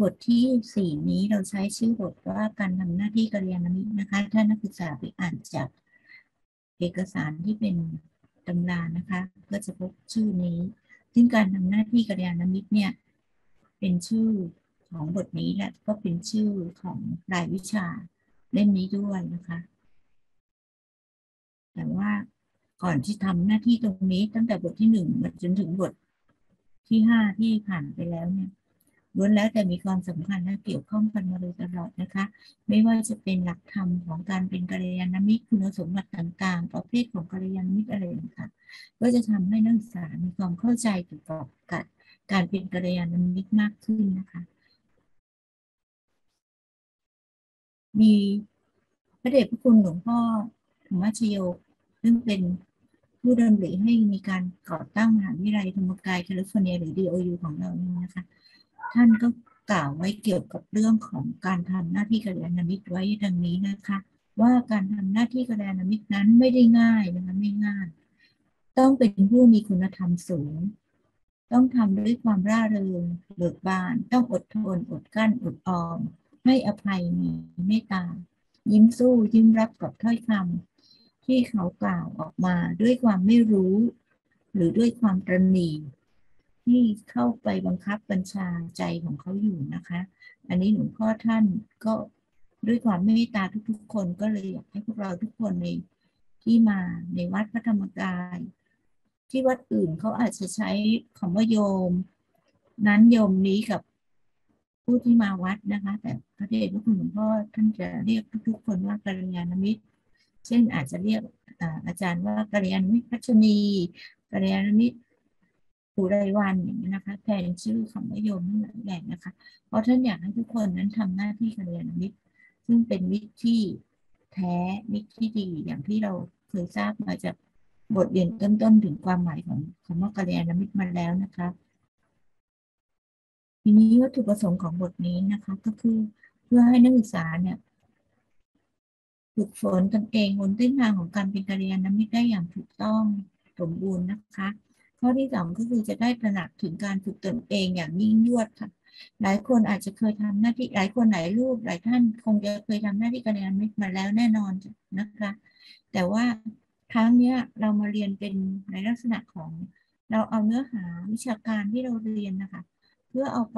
บทที่4นี้เราใช้ชื่อบทว่าการทำหน้าที่กัลยาณมิตรนะคะถ้านักศึกษาไปอ่านจากเอกสารที่เป็นตำรานะคะก็จะพบชื่อนี้ซึ่งการทำหน้าที่กัลยาณมิตรเนี่ยเป็นชื่อของบทนี้และก็เป็นชื่อของรายวิชาเล่มนี้ด้วยนะคะแต่ว่าก่อนที่ทำหน้าที่ตรงนี้ตั้งแต่บทที่1มาจนถึงบทที่5ที่ผ่านไปแล้วเนี่ยล้วนแล้วแต่มีความสำคัญและเกี่ยวข้องกันมาโดยตลอดนะคะไม่ว่าจะเป็นหลักธรรมของการเป็นกัลยาณมิตรคุณสมบัติต่างๆประเภทของกัลยาณมิตรอะไรต่างๆก็จะทำให้นักศึกษามีความเข้าใจเกี่ยวกับการเป็นกัลยาณมิตรมากขึ้นนะคะมีพระเดชพระคุณหลวงพ่อธรรมชโยซึ่งเป็นผู้ดำริให้มีการก่อตั้งมหาวิทยาลัยธรรมกายแคลิฟอร์เนียหรือ DOU ของเรานี่นะคะท่านก็กล่าวไว้เกี่ยวกับเรื่องของการทำหน้าที่กัลยาณมิตรไว้ดังนี้นะคะว่าการทำหน้าที่กัลยาณมิตรนั้นไม่ได้ง่ายนะคะไม่ง่ายต้องเป็นผู้มีคุณธรรมสูงต้องทำด้วยความร่าเริงเบิกบานต้องอดทนอดกลั้นอดออมให้อภัยมีเมตตายิ้มสู้ยิ้มรับกับถ้อยคำที่เขากล่าวออกมาด้วยความไม่รู้หรือด้วยความตระหนี่ที่เข้าไปบังคับบัญชาใจของเขาอยู่นะคะอันนี้หลวงพ่อท่านก็ด้วยความเมตตาทุกๆคนก็เลยอยากให้พวกเราทุกคนในที่มาในวัดพระธรรมกายที่วัดอื่นเขาอาจจะใช้คำว่าโยมนั้นโยมนี้กับผู้ที่มาวัดนะคะแต่พระเดชพระคุณหลวงพ่อท่านจะเรียกทุกๆคนว่ากัลยาณมิตรเช่นอาจจะเรียกอาจารย์ว่ากัลยาณมิตรพัชนีกัลยาณมิตรผู้ไรวันอย่างนี้นะคะแทนชื่อคำว่าโยมทั้งหลายแหล่นะคะเพราะท่านอยากให้ทุกคนนั้นทำหน้าที่กัลยาณมิตรซึ่งเป็นมิตรที่แท้มิตรที่ดีอย่างที่เราเคยทราบมาจากบทเรียนต้นๆถึงความหมายของคำว่ากัลยาณมิตรมาแล้วนะคะทีนี้วัตถุประสงค์ของบทนี้นะคะก็คือเพื่อให้นักศึกษาเนี่ยฝึกฝนตนเองบนเส้นทางของการเป็นกัลยาณมิตรได้อย่างถูกต้องสมบูรณ์นะคะข้อที่2ก็คือจะได้ตระหนักถึงการฝึกตนเองอย่างยิ่งยวดค่ะหลายคนอาจจะเคยทำหน้าที่หลายคนหลายรูปหลายท่านคงจะเคยทำหน้าที่กัลยาณมิตรมาแล้วแน่นอนนะคะแต่ว่าครั้งนี้เรามาเรียนเป็นในลักษณะของเราเอาเนื้อหาวิชาการที่เราเรียนนะคะเพื่อเอาไป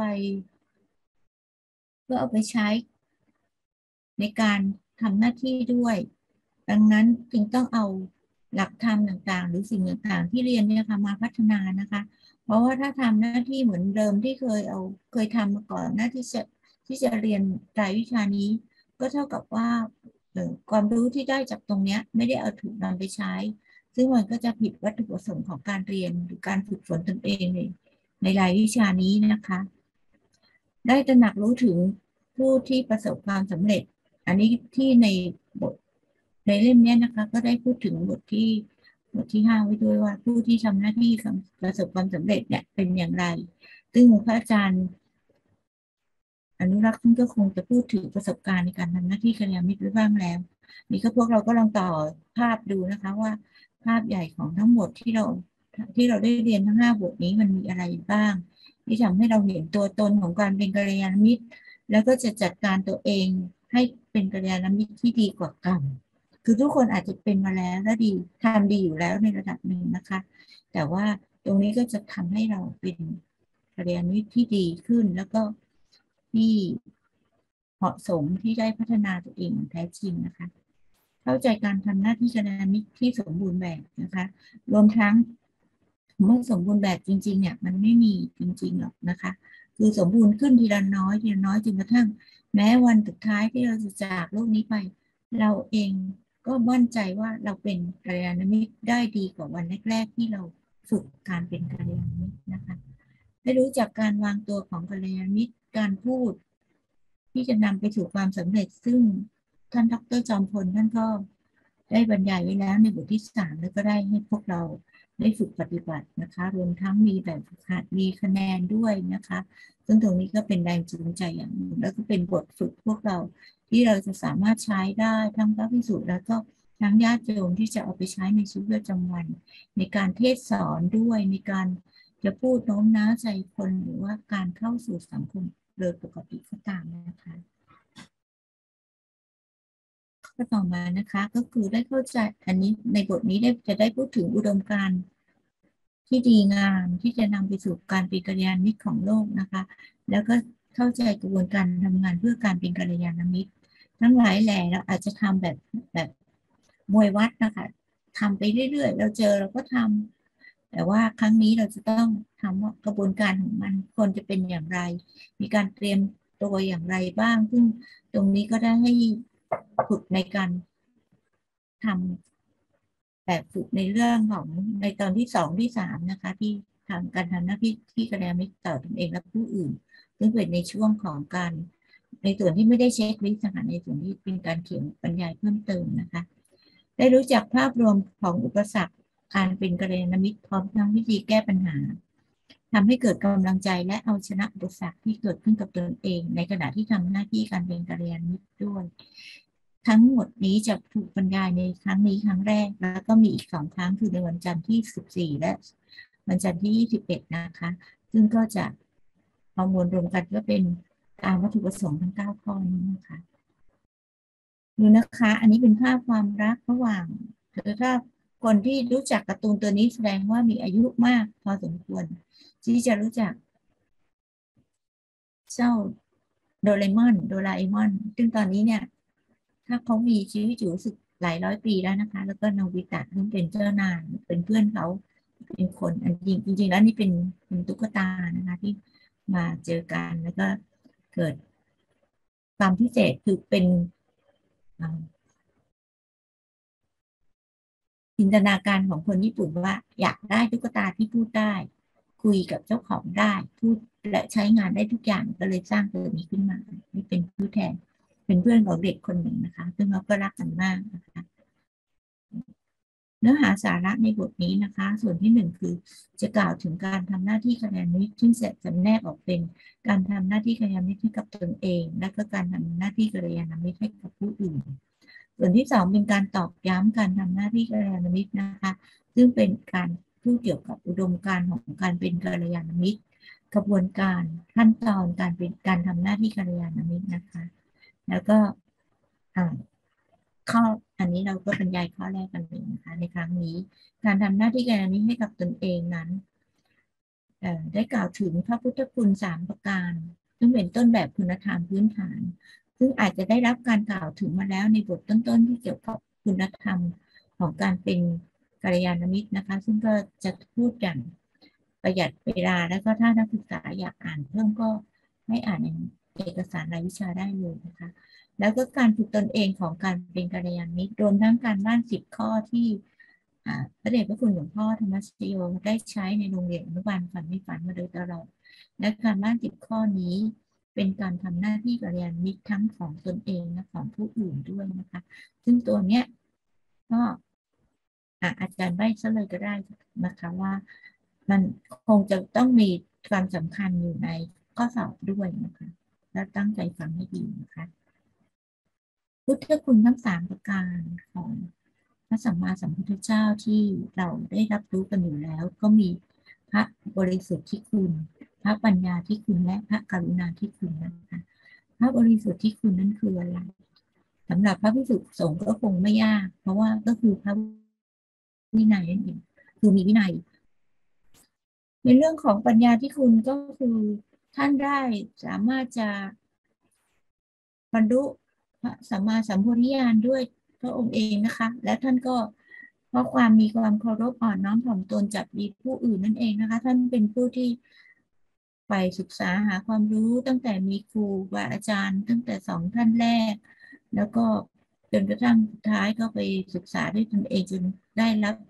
ใช้ในการทำหน้าที่ด้วย ดังนั้นจึงต้องเอาหลักธรรมต่างๆหรือสิ่งต่างๆที่เรียนเนี่ยค่ะมาพัฒนานะคะเพราะว่าถ้าทำหน้าที่เหมือนเดิมที่เคยทำมาก่อนหน้าที่จะเรียนรายวิชานี้ก็เท่ากับว่าความรู้ที่ได้จากตรงนี้ไม่ได้เอาถูกนำไปใช้ซึ่งมันก็จะผิดวัตถุประสงค์ของการเรียนหรือการฝึกฝนตนเองในรายวิชานี้นะคะได้ตระหนักรู้ถึงผู้ที่ประสบความสำเร็จอันนี้ที่ในบท ในเล่มนี้นะคะก็ได้พูดถึงบทที่5ไว้ด้วยว่าผู้ที่ทำหน้าที่ประสบความสำเร็จเนี่ยเป็นอย่างไรซึ่งพระอาจารย์อนุรักษ์ท่านก็คงจะพูดถึงประสบการณ์ในการทำหน้าที่กัลยาณมิตรไว้บ้างแล้วนี่ก็พวกเราก็ลองต่อภาพดูนะคะว่าภาพใหญ่ของทั้งหมดที่เราได้เรียนทั้ง5 บทนี้มันมีอะไรบ้างที่ทำให้เราเห็นตัวตนของการเป็นกัลยาณมิตรแล้วก็จะจัดการตัวเองให้เป็นกัลยาณมิตรที่ดีกว่าเก่า คือทุกคนอาจจะเป็นมาแล้วและดีทำดีอยู่แล้วในระดับหนึ่งนะคะแต่ว่าตรงนี้ก็จะทำให้เราเป็นกัลยาณมิตรที่ดีขึ้นแล้วก็ที่เหมาะสมที่ได้พัฒนาตัวเองอย่างแท้จริงนะคะเข้าใจการทำหน้าที่กัลยาณมิตรที่สมบูรณ์แบบนะคะรวมทั้งเมื่อสมบูรณ์แบบจริงๆเนี่ยมันไม่มีจริงๆหรอกนะคะคือสมบูรณ์ขึ้นทีละน้อยจนกระทั่งแม้วันสุดท้ายที่เราจะจากโลกนี้ไปเราเองก็มั่นใจว่าเราเป็นกัลยาณมิตรได้ดีกว่าวันแรกๆที่เราฝึกการเป็นกัลยาณมิตรนะคะได้รู้จักการวางตัวของกัลยาณมิตรการพูดที่จะนำไปสู่ความสำเร็จซึ่งท่านดร.จอมพลท่านก็ได้บรรยายไว้แล้วในบทที่3แล้วก็ได้ให้พวกเราได้ฝึกปฏิบัตินะคะรวมทั้งมีแบบฝึกหัดมีคะแนนด้วยนะคะซึ่งตรงนี้ก็เป็นแรงจูงใจอย่างหนึ่งแล้วก็เป็นบทฝึกพวกเราที่เราจะสามารถใช้ได้ทั้งพระภิกษุแล้วก็ทั้งญาติโยมที่จะเอาไปใช้ในชีวิตประจำวันในการเทศสอนด้วยในการจะพูดโน้มน้าวใจคนหรือว่าการเข้าสู่สังคมโดยปกติก็ตามนะคะข้อต่อมานะคะก็คือได้เข้าใจอันนี้ในบทนี้จะได้พูดถึงอุดมการณ์ที่ดีงามที่จะนำไปสู่การเป็นกัลยาณมิตรของโลกนะคะแล้วก็เข้าใจกระบวนการทำงานเพื่อการเป็นกัลยาณมิตรทั้งหลายแหล่เราอาจจะทำแบบมวยวัดนะคะทำไปเรื่อยๆเราเจอเราก็ทำแต่ว่าครั้งนี้เราจะต้องทำว่ากระบวนการของมันควรจะเป็นอย่างไรมีการเตรียมตัวอย่างไรบ้างซึ่งตรงนี้ก็ได้ให้ฝึกในการทำแบบฝึกในเรื่องของในตอนที่สองที่สามนะคะที่ทำการทำหน้าที่ที่กระทำให้ต่อตนเองและผู้อื่นซึ่งเป็นในช่วงของการในส่วนที่ไม่ได้เช็คลิสต์นะคะในส่วนที่เป็นการเขียนบรรยายเพิ่มเติมนะคะได้รู้จักภาพรวมของอุปสรรคการเป็นกัลยาณมิตรพร้อมทั้งวิธีแก้ปัญหาทำให้เกิดกำลังใจและเอาชนะอุปสรรคที่เกิดขึ้นกับตนเองในขณะที่ทำหน้าที่การเป็นกัลยาณมิตรด้วยทั้งหมดนี้จะถูกบรรยายในครั้งนี้ครั้งแรกแล้วก็มีอีกสองครั้งคือในวันจันทร์ที่14และวันจันทร์ที่21นะคะซึ่งก็จะเอามวลรวมกันก็เป็นตามวัตถุประสงค์ทั้ง9ข้อนี้นะคะดูนะคะอันนี้เป็นภาพความรักระหว่างถ้าคนที่รู้จักการ์ตูนตัวนี้แสดงว่ามีอายุมากพอสมควรที่จะรู้จักเจ้าโดราเอมอนซึ่งตอนนี้เนี่ยถ้าเขามีชีวิตอยู่รู้สึกหลายร้อยปีแล้วนะคะแล้วก็โนบิตะซึ่งเป็นเจ้านายเป็นเพื่อนเขาเป็นคนอันจริงแล้วนี่เป็นตุ๊กตานะคะที่มาเจอกันแล้วก็เกิดความพิเศษคือเป็นอ่า จินตนาการของคนญี่ปุ่นว่าอยากได้ตุ๊กตาที่พูดได้คุยกับเจ้าของได้พูดและใช้งานได้ทุกอย่างก็เลยสร้างตัวนี้ขึ้นมานี่เป็นผู้แทนเป็นเพื่อนของเด็กคนหนึ่งนะคะซึ่งเขาก็รักกันมากนะคะเนื้อหาสาระในบทนี้นะคะส่วนที่หนึ่งคือจะกล่าวถึงการทำหน้าที่กัลยาณมิตรซึ่งจะจำแนกออกเป็นการทำหน้าที่กัลยาณมิตรให้กับตนเองและก็การทำหน้าที่กัลยาณมิตรให้กับผู้อื่น ส่วนที่สองเป็นการตอกย้ำการทำหน้าที่กัลยาณมิตรนะคะซึ่งเป็นการพูดเกี่ยวกับอุดมการณ์ของการเป็นกัลยาณมิตรกระบวนการขั้นตอนการเป็นการทำหน้าที่กัลยาณมิตรนะคะแล้วก็ข้ออันนี้เราก็บรรยายข้อแรกกันเลยนะคะในครั้งนี้การทำหน้าที่กัลยาณมิตรให้กับตนเองนั้นได้กล่าวถึงพระพุทธคุณ3 ประการซึ่งเป็นต้นแบบคุณธรรมพื้นฐานซึ่งอาจจะได้รับการกล่าวถึงมาแล้วในบทต้นๆที่เกี่ยวกับคุณธรรมของการเป็นกัลยาณมิตรนะคะซึ่งก็จะพูดอย่างประหยัดเวลาแล้วก็ถ้านักศึกษาอยากอ่านเพิ่มก็ให้อ่านในเอกสารรายวิชาได้เลยนะคะแล้วก็การฝึกตนเองของการเป็นกัลยาณมิตรรวมทั้งการบ้าน10 ข้อที่พระเดชพระคุณหลวงพ่อธรรมชโยได้ใช้ในโรงเรียนอนุบาลฝันไม่ฝันมาโดยตลอดและการบ้าน10 ข้อนี้เป็นการทำหน้าที่กัลยาณมิตรทั้งของตนเองและของผู้อื่นด้วยนะคะซึ่งตัวเนี้ยก็อาจารย์ใบ้ซะเลยก็ได้นะคะว่ามันคงจะต้องมีความสำคัญอยู่ในข้อสอบด้วยนะคะแล้วตั้งใจฟังให้ดีนะคะพุทธคุณทั้ง3 ประการของพระสัมมาสัมพุทธเจ้าที่เราได้รับรู้กันอยู่แล้วก็มีพระบริสุทธิ์ที่คุณพระปัญญาที่คุณและพระกรุณาที่คุณนะคะพระบริสุทธิ์ที่คุณนั้นคืออะไรสำหรับพระภิกษุสงฆ์ก็คงไม่ยากเพราะว่าก็คือพระวินัยนั่นเองคือมีวินัยในเรื่องของปัญญาที่คุณก็คือท่านได้สามารถจะบรรลุพระสัมมาสัมโพธิญาณด้วยพระองค์เองนะคะและท่านก็เพราะความมีความเคารพอ่อนน้อมถ่อมตนจับดีผู้อื่นนั่นเองนะคะท่านเป็นผู้ที่ไปศึกษาหาความรู้ตั้งแต่มีครูบาอาจารย์ตั้งแต่2 ท่านแรกแล้วก็จนกระทั่งสุดท้ายก็ไปศึกษาด้วยตนเองจนได้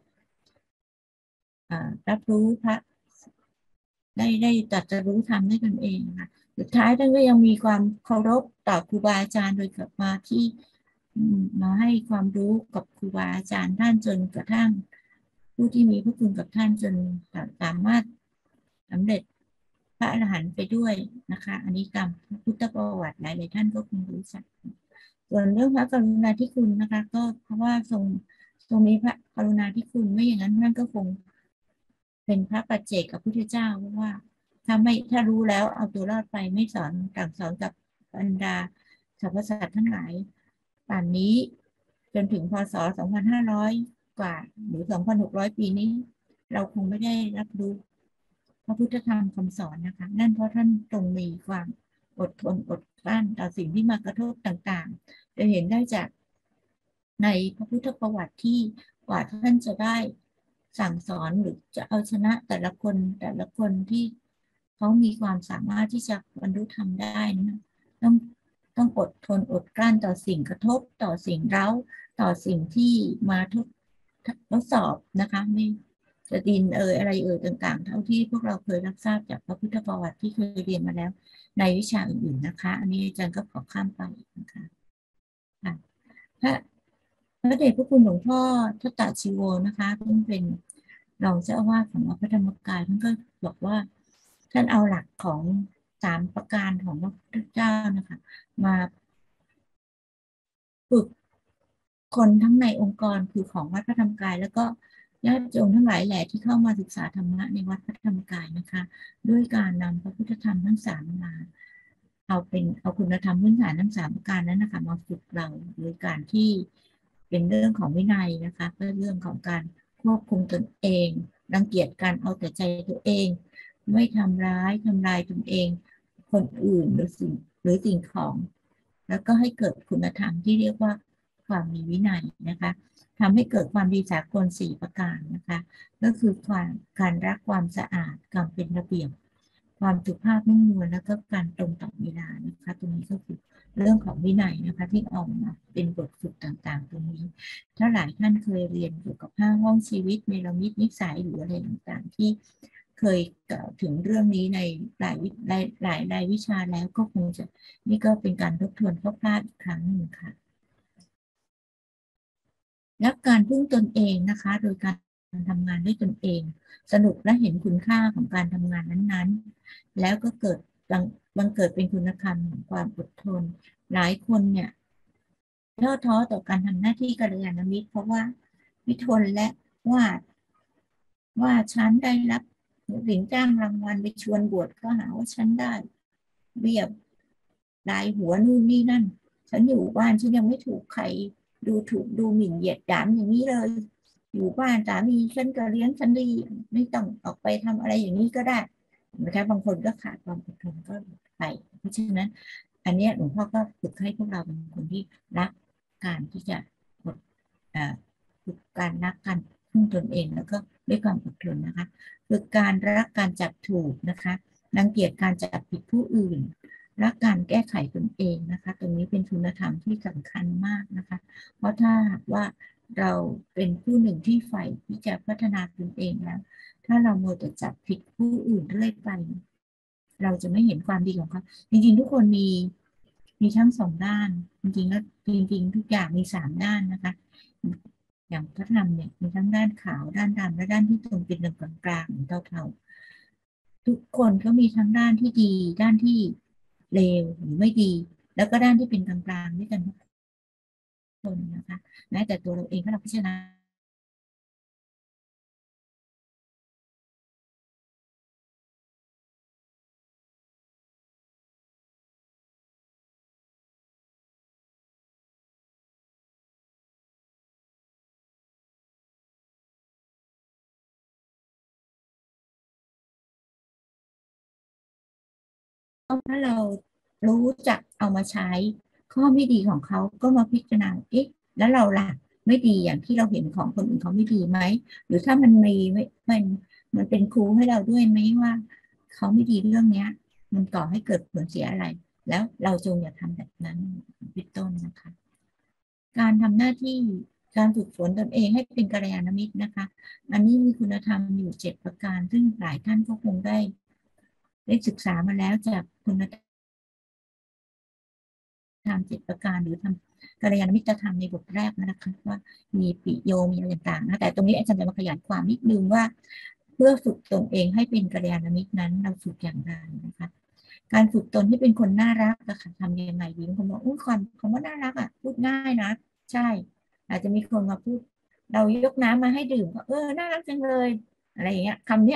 รับรู้พระได้ตรัสรู้ธรรมด้วยตนเองค่ะสุดท้ายท่านก็ยังมีความเคารพต่อครูบาอาจารย์โดยกลับมาที่มาให้ความรู้กับครูบาอาจารย์ท่านจนกระทั่งผู้ที่มีพระคุณกับท่านจนสามารถสำเร็จพระอรหันต์ไปด้วยนะคะอันนี้ตามพุทธประวัติหลายๆท่านก็คงรู้จักส่วนเรื่องพระกรุณาธิคุณนะคะก็เพราะว่าทรงมีพระกรุณาธิคุณไม่อย่างนั้นท่านก็คงเป็นพระปัจเจกกับพุทธเจ้าเพราะว่าถ้ารู้แล้วเอาตัวรอดไปไม่สอนสั่งสอนกับบรรดาสรรพสัตว์ทั้งหลายป่านนี้จนถึงพศ2500กว่าหรือ2,600ปีนี้เราคงไม่ได้รับรู้พระพุทธธรรมคำสอนนะคะนั่นเพราะท่านทรงมีความอดทนอดกลั้นต่อสิ่งที่มากระทบต่างๆจะเห็นได้จากในพระพุทธประวัติที่กว่าท่านจะได้สั่งสอนหรือจะเอาชนะแต่ละคนที่เขามีความสามารถที่จะบรรลุธรรมได้นะต้องต้องอดทนอดกลั้นต่อสิ่งกระทบต่อสิ่งเร้าต่อสิ่งที่มาทดสอบนะคะไม่จะดินอะไรต่างๆเท่าที่พวกเราเคยรับทราบจากพระพุทธประวัติที่เคยเรียนมาแล้วในวิชาอื่นๆนะคะอันนี้อาจารย์ก็ขอข้ามไปนะคะค่ะพระพระเดชพระคุณหลวงพ่อทัตตชีโวนะคะท่านเป็นรองเจ้าอาวาสของวัดพระธรรมกายท่านก็บอกว่าท่านเอาหลักของ3 ประการของพระพุทธเจ้านะคะมาฝึกคนทั้งในองค์กรคือของวัดพระธรรมกายแล้วก็ญาติโยมทั้งหลายแหล่ที่เข้ามาศึกษาธรรมะในวัดพระธรรมกายนะคะด้วยการนำพระพุทธธรรมทั้ง3มาเอาคุณธรรมพื้นฐานทั้ง3 ประการนั้นนะคะมาฝึกเราโดยการที่เป็นเรื่องของวินัยนะคะเพื่อเรื่องของการควบคุมตนเองรังเกียจการเอาแต่ใจตัวเองไม่ทำลายตนเองคนอื่นหรือสิ่งของแล้วก็ให้เกิดคุณธรรมที่เรียกว่าความมีวินัยนะคะทำให้เกิดความดีสากล4 ประการนะคะก็คือการรักความสะอาดการเป็นระเบียบความสุภาพนุ่มนวลแล้วก็การตรงต่อเวลานะคะตรงนี้ก็คือเรื่องของวินัยนะคะที่ออกมาเป็นบทฝึกต่างๆตรงนี้ถ้าหลายท่านเคยเรียนเกี่ยวกับ5 ห้องชีวิตเนรมิตนิสัยหรืออะไรต่างๆที่เคยกล่าวถึงเรื่องนี้ในหลายวิชาแล้วก็คงจะนี่ก็เป็นการทบทวนคร่าวๆอีกครั้งหนึ่งค่ะ และการพึ่งตนเองนะคะโดยการทำงานด้วยตนเองสนุกและเห็นคุณค่าของการทำงานนั้นๆแล้วก็บังเกิดเป็นคุณธรรมของความอดทนหลายคนเนี่ยท้อต่อการทำหน้าที่กัลยาณมิตรเพราะว่าไม่ทนและว่าว่าฉันได้รับสิงจ้างรางวัลไปชวนบวชก็หาว่าฉันได้เบียบรายหัวนู่นนี่นั่นฉันอยู่บ้านฉันยังไม่ถูกใครดูถูกดูหมิ่นเหยียดหยามอย่างนี้เลยอยู่บ้านสามีฉันก็เลี้ยงฉันดีไม่ต้องออกไปทำอะไรอย่างนี้ก็ได้นะคะบางคนก็ขาดความอดทนก็ไปเพราะฉะนั้นอันนี้หลวงพ่อก็ฝึกให้พวกเราเป็นคนที่รักการที่จะอดฝึกการรักกันพึ่งตนเองแล้วก็ด้วยความอดทนนะคะฝึกการรักการจับถูกนะคะรังเกียจการจับผิดผู้อื่นรักการแก้ไขตนเองนะคะตรงนี้เป็นคุณธรรมที่สำคัญมากนะคะเพราะถ้าว่าเราเป็นผู้หนึ่งที่ใฝ่ที่จะพัฒนาตนเองแล้วถ้าเราโมวแต่จับผิดผู้อื่นเรื่อยไปเราจะไม่เห็นความดีของเขาจริงๆทุกคนมีทั้ง2 ด้านจริงๆแล้วจริงๆทุกอย่างมี3 ด้านนะคะอย่างพระธรรมเนี่ยมีทั้งด้านขาวด้านดำและด้านที่ตรงเป็นกลางกลางเท่าๆทุกคนก็มีทั้งด้านที่ดีด้านที่เลวหรือไม่ดีแล้วก็ด้านที่เป็นกลางๆด้วยกันทุกคนนะคะแม้แต่ตัวเราเองถ้าเราพิจารณา ถ้าเรารู้จักเอามาใช้ข้อไม่ดีของเขาก็มาพิจารณาเอ๊ะแล้วเราล่ะไม่ดีอย่างที่เราเห็นของคนอื่นเขาไม่ดีไหมหรือถ้ามันมีมันเป็นครูให้เราด้วยไหมว่าเขาไม่ดีเรื่องเนี้ยมันก่อให้เกิดผลเสียอะไรแล้วเราจงอย่าทำแบบนั้นเป็นต้นนะคะการทำหน้าที่การฝึกฝนตนเองให้เป็นกัลยาณมิตรนะคะอันนี้มีคุณธรรมอยู่7 ประการซึ่งหลายท่านก็คงได้ศึกษามาแล้วจากคุณธรรม 7 ประการหรือทำกัลยาณมิตรธรรมในบทแรกนะคะว่ามีปิโยมีอะไรต่างๆนะแต่ตรงนี้อาจารย์จะมาขยายความนิดนึงว่าเพื่อฝึกตนเองให้เป็นกัลยาณมิตรนั้นเราฝึกอย่างไรนะคะการฝึกตนให้เป็นคนน่ารักอะค่ะทำยังไงดีบางคนบอกอุ้ยคำว่าน่ารักอะพูดง่ายนะใช่อาจจะมีคนมาพูดเรายกน้ำมาให้ดื่มก็น่ารักจังเลยอะไรอย่างเงี้ยคำเนี้ย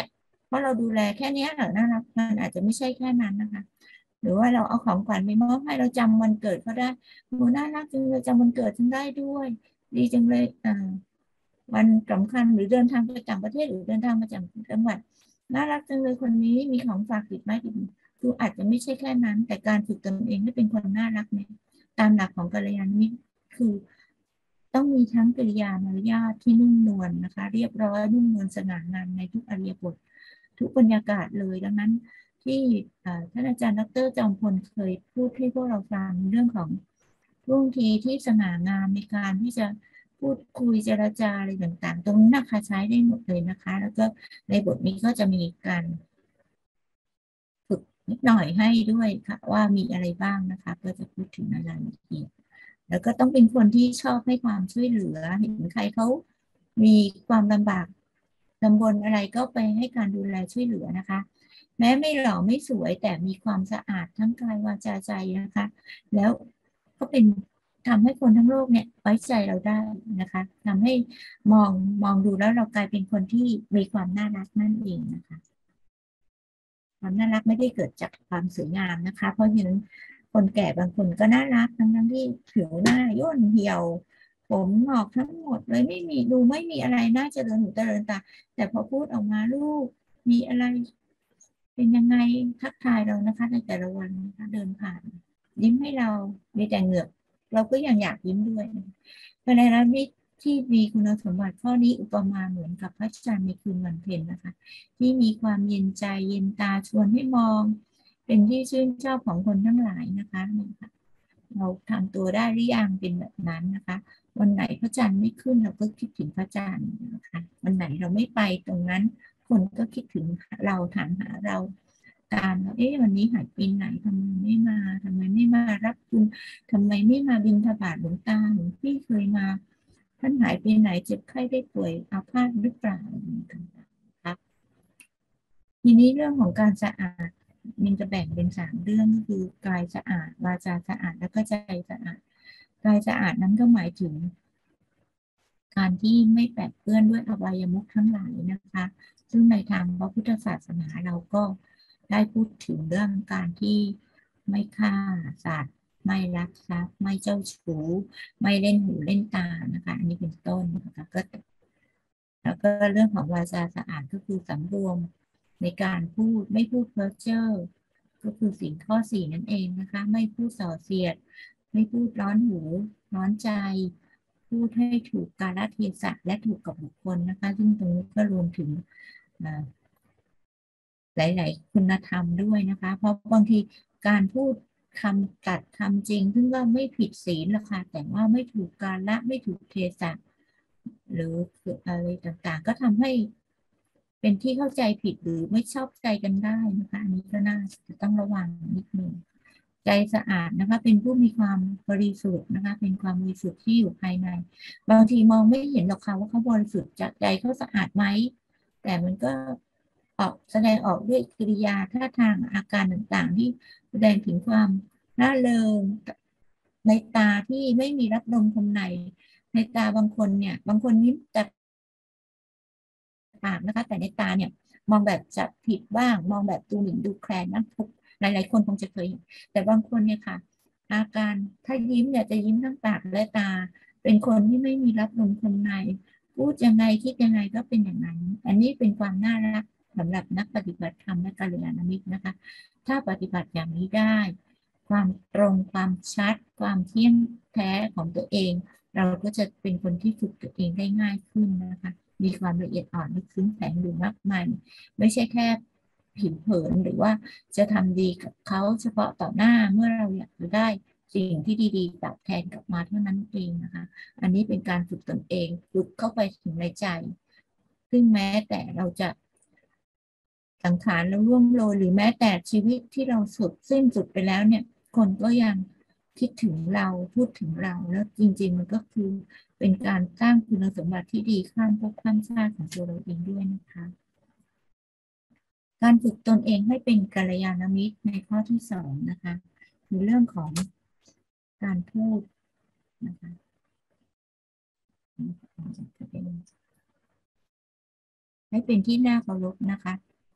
เพราะเราดูแลแค่เนี้ยเหรอน่ารักมันอาจจะไม่ใช่แค่นั้นนะคะหรือว่าเราเอาของขวัญไปมอบให้เราจำวันเกิดเขาได้โหน่ารักจังเลยจำวันเกิดฉันได้ด้วยดีจังเลยวันสำคัญหรือเดินทางไปต่างประเทศหรือเดินทางมาจากจังหวัดน่ารักจังเลยคนนี้มีของฝากติดไม้ติดมือคืออาจจะไม่ใช่แค่นั้นแต่การฝึกตนเองให้เป็นคนน่ารักเนี่ยตามหลักของกัลยาณมิตรคือต้องมีทั้งกิริยามารยาทที่นุ่มนวลนะคะเรียบร้อยนุ่มนวลสง่างามในทุกอริยบททุกบรรยากาศเลยดังนั้นที่ท่านอาจารย์ดรจอมพลเคยพูดให้พวกเราฟังเรื่องของท่วงทีที่สง่างามในการที่จะพูดคุยเจรจาอะไรต่างๆตรงนี้นะคะใช้ได้หมดเลยนะคะแล้วก็ในบทนี้ก็จะมีการฝึกนิดหน่อยให้ด้วยค่ะว่ามีอะไรบ้างนะคะก็จะพูดถึงรายละเอียดแล้วก็ต้องเป็นคนที่ชอบให้ความช่วยเหลือเห็นใครเขามีความลำบากลำบนอะไรก็ไปให้การดูแลช่วยเหลือนะคะแม้ไม่หล่อไม่สวยแต่มีความสะอาดทั้งกายวาจาใจนะคะแล้วก็เป็นทำให้คนทั้งโลกเนี่ยไว้ใจเราได้นะคะทำให้มองมองดูแล้วเรากลายเป็นคนที่มีความน่ารักนั่นเองนะคะ ความน่ารักไม่ได้เกิดจากความสวยงามนะคะเพราะฉะนั้นคนแก่บางคนก็น่ารักทั้งที่ผิวหน้าย่นเหี่ยวผมหงอกทั้งหมดเลยไม่มีดูไม่มีอะไรน่าเจริญหูเจริญตาแต่พอพูดออกมาลูกมีอะไรเป็นยังไงทักทายเรานะคะในแต่ละวันนะคะเดินผ่านยิ้มให้เรามีแต่เหงือกเราก็ยังอยากยิ้มด้วยเพราะฉะนั้นที่มีคุณสมบัติข้อนี้อุปมาเหมือนกับพระจันทร์ในคืนวันเพ็ญนะคะ ที่มีความเย็นใจเย็นตาชวนให้มองเป็นที่ชื่นชอบของคนทั้งหลายนะคะเราทำตัวได้หรือยังเป็นแบบนั้นนะคะวันไหนพระจันทร์ไม่ขึ้นเราก็คิดถึงพระจันทร์นะคะวันไหนเราไม่ไปตรงนั้นคนก็คิดถึงเราถามหาเราตามเราวันนี้หายไปไหนทำไมไม่มาทำไมไม่มารับคุณทำไมไม่มาบิณฑบาตหลวงตาหลวงพี่เคยมาท่านหายไปไหนเจ็บไข้ได้ป่วยอาพาธหรือเปล่าต่างๆนะคะ ทีนี้เรื่องของการสะอาดมันจะแบ่งเป็น3 เรื่องก็คือกายสะอาดวาจาสะอาดแล้วก็ใจสะอาดกายสะอาดนั้นก็หมายถึงการที่ไม่แปดเปื้อนด้วยอบายมุขทั้งหลายนะคะซึ่งในทางพระพุทธศาสนาเราก็ได้พูดถึงเรื่องการที่ไม่ฆ่าสัตว์ไม่ลักทรัพย์ไม่เจ้าชู้ไม่เล่นหูเล่นตานะคะอันนี้เป็นต้นนะคะก็ แล้วก็เรื่องของวาจาสะอาดก็คือสำรวมในการพูดไม่พูดเพ้อเจ้อก็คือสิ่งข้อ 4นั่นเองนะคะไม่พูดส่อเสียดไม่พูดร้อนหูร้อนใจพูดให้ถูกกาลเทศะและถูกกับบุคคลนะคะซึ่งตรงนี้ก็รวมถึงหลายๆคุณธรรมด้วยนะคะเพราะบางทีการพูดคำตัดคำจริงซึ่งก็ไม่ผิดศีลหรอกค่ะแต่ว่าไม่ถูกกาลไม่ถูกเทศะ หรืออะไรต่างๆก็ทำให้เป็นที่เข้าใจผิดหรือไม่ชอบใจกันได้นะคะอันนี้ก็น่าจะต้องระวังนิดนึงใจสะอาดนะคะเป็นผู้มีความบริสุทธิ์นะคะเป็นความบริสุทธิ์ที่อยู่ภายในบางทีมองไม่เห็นหรอกค่ะว่าเขาบริสุทธิ์จากใจเขาสะอาดไหมแต่มันก็ออกแสดงออกด้วยกิริยาท่าทางอาการต่างๆที่แสดงถึงความร่าเริงในตาที่ไม่มีรับลมคมใน ในตาบางคนเนี่ยบางคนยิ้มแต่ปากนะคะแต่ในตาเนี่ยมองแบบจะผิดบ้างมองแบบดูหมิ่นดูแคลนนะทุกหลายๆคนคงจะเคยเห็นแต่บางคนเนี่ยค่ะอาการถ้ายิ้มเนี่ยจะยิ้มทั้งปากและตาเป็นคนที่ไม่มีรับลมคมในพูดยังไงคิดยังไงก็เป็นอย่างนั้นอันนี้เป็นความน่ารักสำหรับนักปฏิบัติธรรมและกัลยาณมิตรนะคะถ้าปฏิบัติอย่างนี้ได้ความตรงความชัดความเที่ยงแท้ของตัวเอง เราก็จะเป็นคนที่ฝึกตัวเองได้ง่ายขึ้นนะคะ มีความละเอียดอ่อนลึกซึ้งแฝงอยู่มากมายไม่ใช่แค่ผิวเผินหรือว่าจะทำดีกับเขาเฉพาะต่อหน้าเมื่อเราอยากจะได้สิ่งที่ดีๆตอบแทนกลับมาเท่านั้นเองนะคะ อันนี้เป็นการฝึกตนเองฝึกเข้าไปถึงในใจ ซึ่งแม้แต่เราจะสังขารเราร่วงโรยหรือแม้แต่ชีวิตที่เราสุดสิ้นสุดไปแล้วเนี่ยคนก็ยังคิดถึงเราพูดถึงเราแล้วจริงๆมันก็คือเป็นการสร้างคุณสมบัติที่ดีข้ามภพข้ามชาติของตัวเราเองด้วยนะคะการฝึกตนเองให้เป็นกัลยาณมิตรในข้อที่2นะคะคือเรื่องของการพูดนะคะให้เป็นที่น่าเคารพนะคะ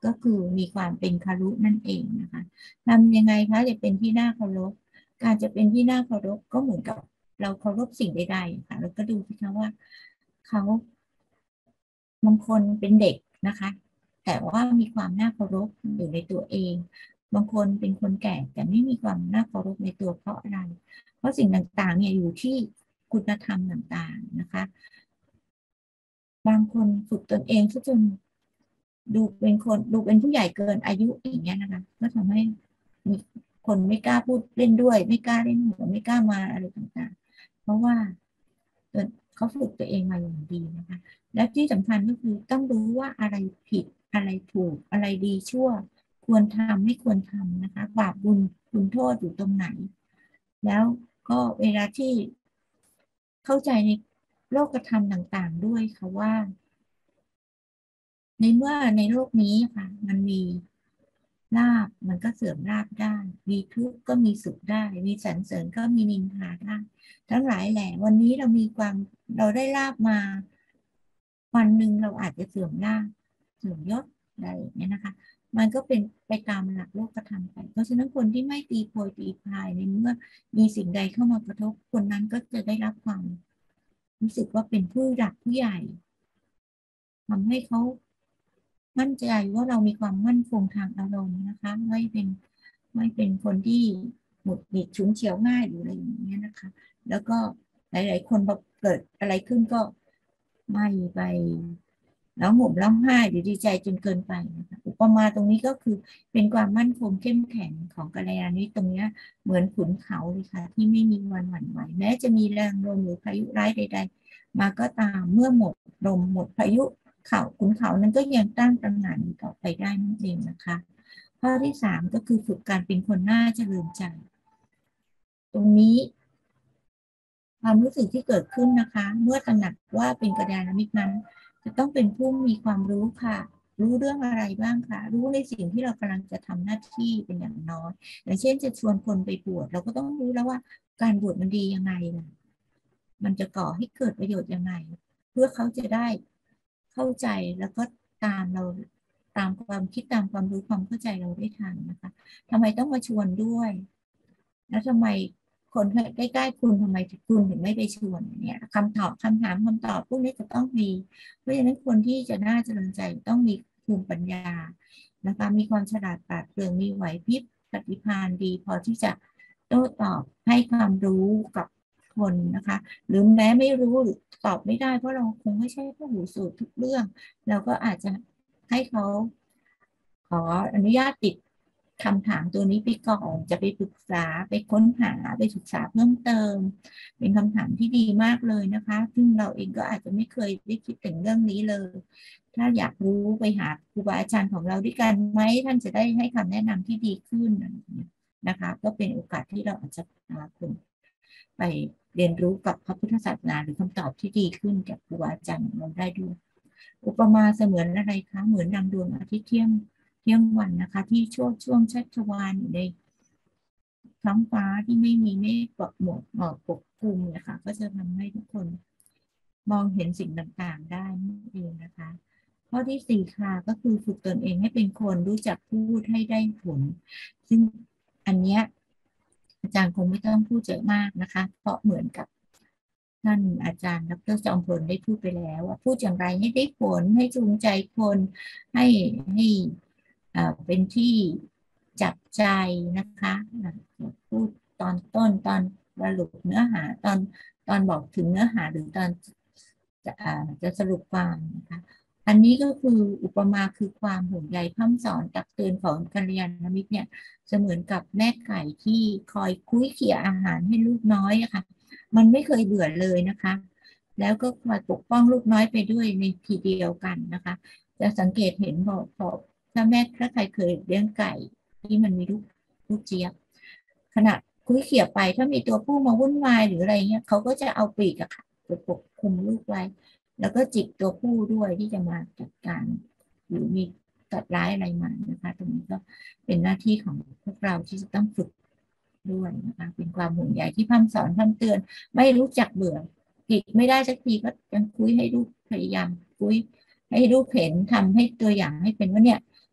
ก็คือมีความเป็นคารุนั่นเองนะคะทำยังไงคะจะเป็นที่น่าเคารพการจะเป็นที่น่าเคารพก็เหมือนกับเราเคารพสิ่งใดๆค่ะแล้วก็ดูสิคะว่าเขาบางคนเป็นเด็กนะคะแต่ว่ามีความน่าเคารพอยู่ในตัวเองบางคนเป็นคนแก่แต่ไม่มีความน่าเคารพในตัวเพราะอะไรเพราะสิ่งต่างๆเนี่ยอยู่ที่คุณธรรมต่างๆนะคะบางคนฝึกตนเองซะจนดูเป็นผู้ใหญ่เกินอายุอย่างเงี้ยนะคะก็ทำให้มีคนไม่กล้าพูดเล่นด้วยไม่กล้าเล่นหัวไม่กล้ามาอะไรต่างๆเพราะว่าเขาฝึกตัวเองมาอย่างดีนะคะและที่สำคัญก็คือต้องรู้ว่าอะไรผิดอะไรถูกอะไรดีชั่วควรทำไม่ควรทำนะคะบาปบุญคุณโทษอยู่ตรงไหนแล้วก็เวลาที่เข้าใจในโลกธรรมต่างๆด้วยค่ะว่า ในเมื่อในโลกนี้ค่ะมันมีลาภมันก็เสื่อมลาภได้มีทุกข์ก็มีสุขได้มีสรรเสริญก็มีนินทาได้ทั้งหลายแหละวันนี้เราได้ลาภมาวันหนึ่งเราอาจจะเสื่อมลาภเสื่อมยศอะไรอย่างเงี้ยนะคะมันก็เป็นไปตามหลักโลกธรรมไปเพราะฉะนั้นคนที่ไม่ตีโพยตีพายในเมื่อมีสิ่งใดเข้ามากระทบคนนั้นก็จะได้รับความรู้สึกว่าเป็นผู้หลักผู้ใหญ่ทำให้เขา มั่นใจว่าเรามีความมั่นคงทางอารมณ์นะคะไม่เป็นคนที่หงุดหงิดฉุนเฉียวง่ายหรืออะไรอย่างเงี้ยนะคะแล้วก็หลายๆคนพอเกิดอะไรขึ้นก็ไม่ไปแล้วห่มร้องไห้หรือดีใจจนเกินไปนะคะอุปมาตรงนี้ก็คือเป็นความมั่นคงเข้มแข็งของกัลยาณมิตรตรงนี้เหมือนขุนเขาเลยค่ะที่ไม่มีวันหวั่นไหวแม้จะมีแรงลมหรือพายุร้ายใดๆมาก็ตามเมื่อหมดลมหมดพายุ เขาขุนเขานั้นก็ยังตั้งตระหง่านต่อไปได้นั่นเองนะคะข้อที่สามก็คือฝึกการเป็นคนน่าเจริญใจตรงนี้ความรู้สึกที่เกิดขึ้นนะคะเมื่อตระหนักว่าเป็นกัลยาณมิตรนั้นจะต้องเป็นผู้มีความรู้ค่ะรู้เรื่องอะไรบ้างคะรู้ในสิ่งที่เรากำลังจะทำหน้าที่เป็นอย่างน้อยอย่างเช่นจะชวนคนไปบวชเราก็ต้องรู้แล้วว่าการบวชมันดียังไงล่ะมันจะก่อให้เกิดประโยชน์ยังไงเพื่อเขาจะได้เข้าใจแล้วก็ตามเราตามความคิดตามความรู้ความเข้าใจเราได้ทันนะคะทำไมต้องมาชวนด้วยแล้วทำไมคนใกล้ๆคุณทำไมคุณถึงไม่ไปชวนเนี่ยคำถามคำตอบพวกนี้จะต้องมีเพราะฉะนั้นคนที่จะน่าเจริญใจต้องมีภูมิปัญญานะคะมีความฉลาดปราดเปรื่องมีไหวพริบปฏิภาณดีพอที่จะโต้ตอบให้ความรู้กับคนนะคะหรือแม้ไม่รู้หรือตอบไม่ได้เพราะเราคงไม่ใช่ผู้หูสูตรทุกเรื่องเราก็อาจจะให้เขาขออนุญาตติดคำถามตัวนี้ไปก่อนจะไปปรึกษาไปค้นหาไปศึกษาเพิ่มเติมเป็นคำถามที่ดีมากเลยนะคะซึ่งเราเองก็อาจจะไม่เคยได้คิดถึงเรื่องนี้เลยถ้าอยากรู้ไปหาครูบาอาจารย์ของเราด้วยกันไหมท่านจะได้ให้คำแนะนำที่ดีขึ้นนะคะก็เป็นโอกาสที่เราอาจจะพาคุณไปเรียนรู้กับพระพุทธศาสนาหรือคำตอบที่ดีขึ้นจากครูบาอาจารย์ของเราได้ด้วยอุปมาเสมือนอะไรคะเหมือนดังดวงอาทิตย์เที่ยงวันนะคะที่ช่วงชัชวาลอยู่ในท้องฟ้าที่ไม่มีเมฆหมอกปกคลุมนะคะก็จะทำให้ทุกคนมองเห็นสิ่งต่างๆได้นั่นเองนะคะข้อที่สี่ค่ะก็คือฝึกตนเองให้เป็นคนรู้จักพูดให้ได้ผลซึ่งอันเนี้ยอาจารย์คงไม่ต้องพูดเยอะมากนะคะเพราะเหมือนกับท่านอาจารย์ดร.จอมพลได้พูดไปแล้วว่าพูดอย่างไรให้ได้ผลให้จูงใจคนให้เป็นที่จับใจนะคะพูดตอนต้นตอนสรุปเนื้อหาตอนบอกถึงเนื้อหาหรือตอนจะสรุปความนะคะอันนี้ก็คืออุปมาคือความห่วงใยพร่ำสอนตักเตือนของกัลยาณมิตรเนี่ยเสมือนกับแม่ไก่ที่คอยคุ้ยเขี่ยอาหารให้ลูกน้อยอะค่ะมันไม่เคยเบื่อเลยนะคะแล้วก็คอยปกป้องลูกน้อยไปด้วยในทีเดียวกันนะคะจะสังเกตเห็นบอกถ้าใครเคยเลี้ยงไก่ที่มันมีลูกเจี๊ยบขณะคุ้ยเขี่ยไปถ้ามีตัวผู้มาวุ่นวายหรืออะไรเงี้ยเขาก็จะเอาปีกอะค่ะไปปกคลุมลูกไว้แล้วก็จิกตัวผู้ด้วยที่จะมาจัดการหรือมีตัดร้ายอะไรมานะคะตรงนี้ก็เป็นหน้าที่ของพวกเราที่จะต้องฝึกด้วยนะคะเป็นความห่วงใยที่พร่ำสอนพร่ำเตือนไม่รู้จักเบื่อจิกไม่ได้สักทีก็ยังคุยให้ลูกพยายามคุยให้ลูกเห็นทำให้ตัวอย่างให้เป็นว่าเนี่ย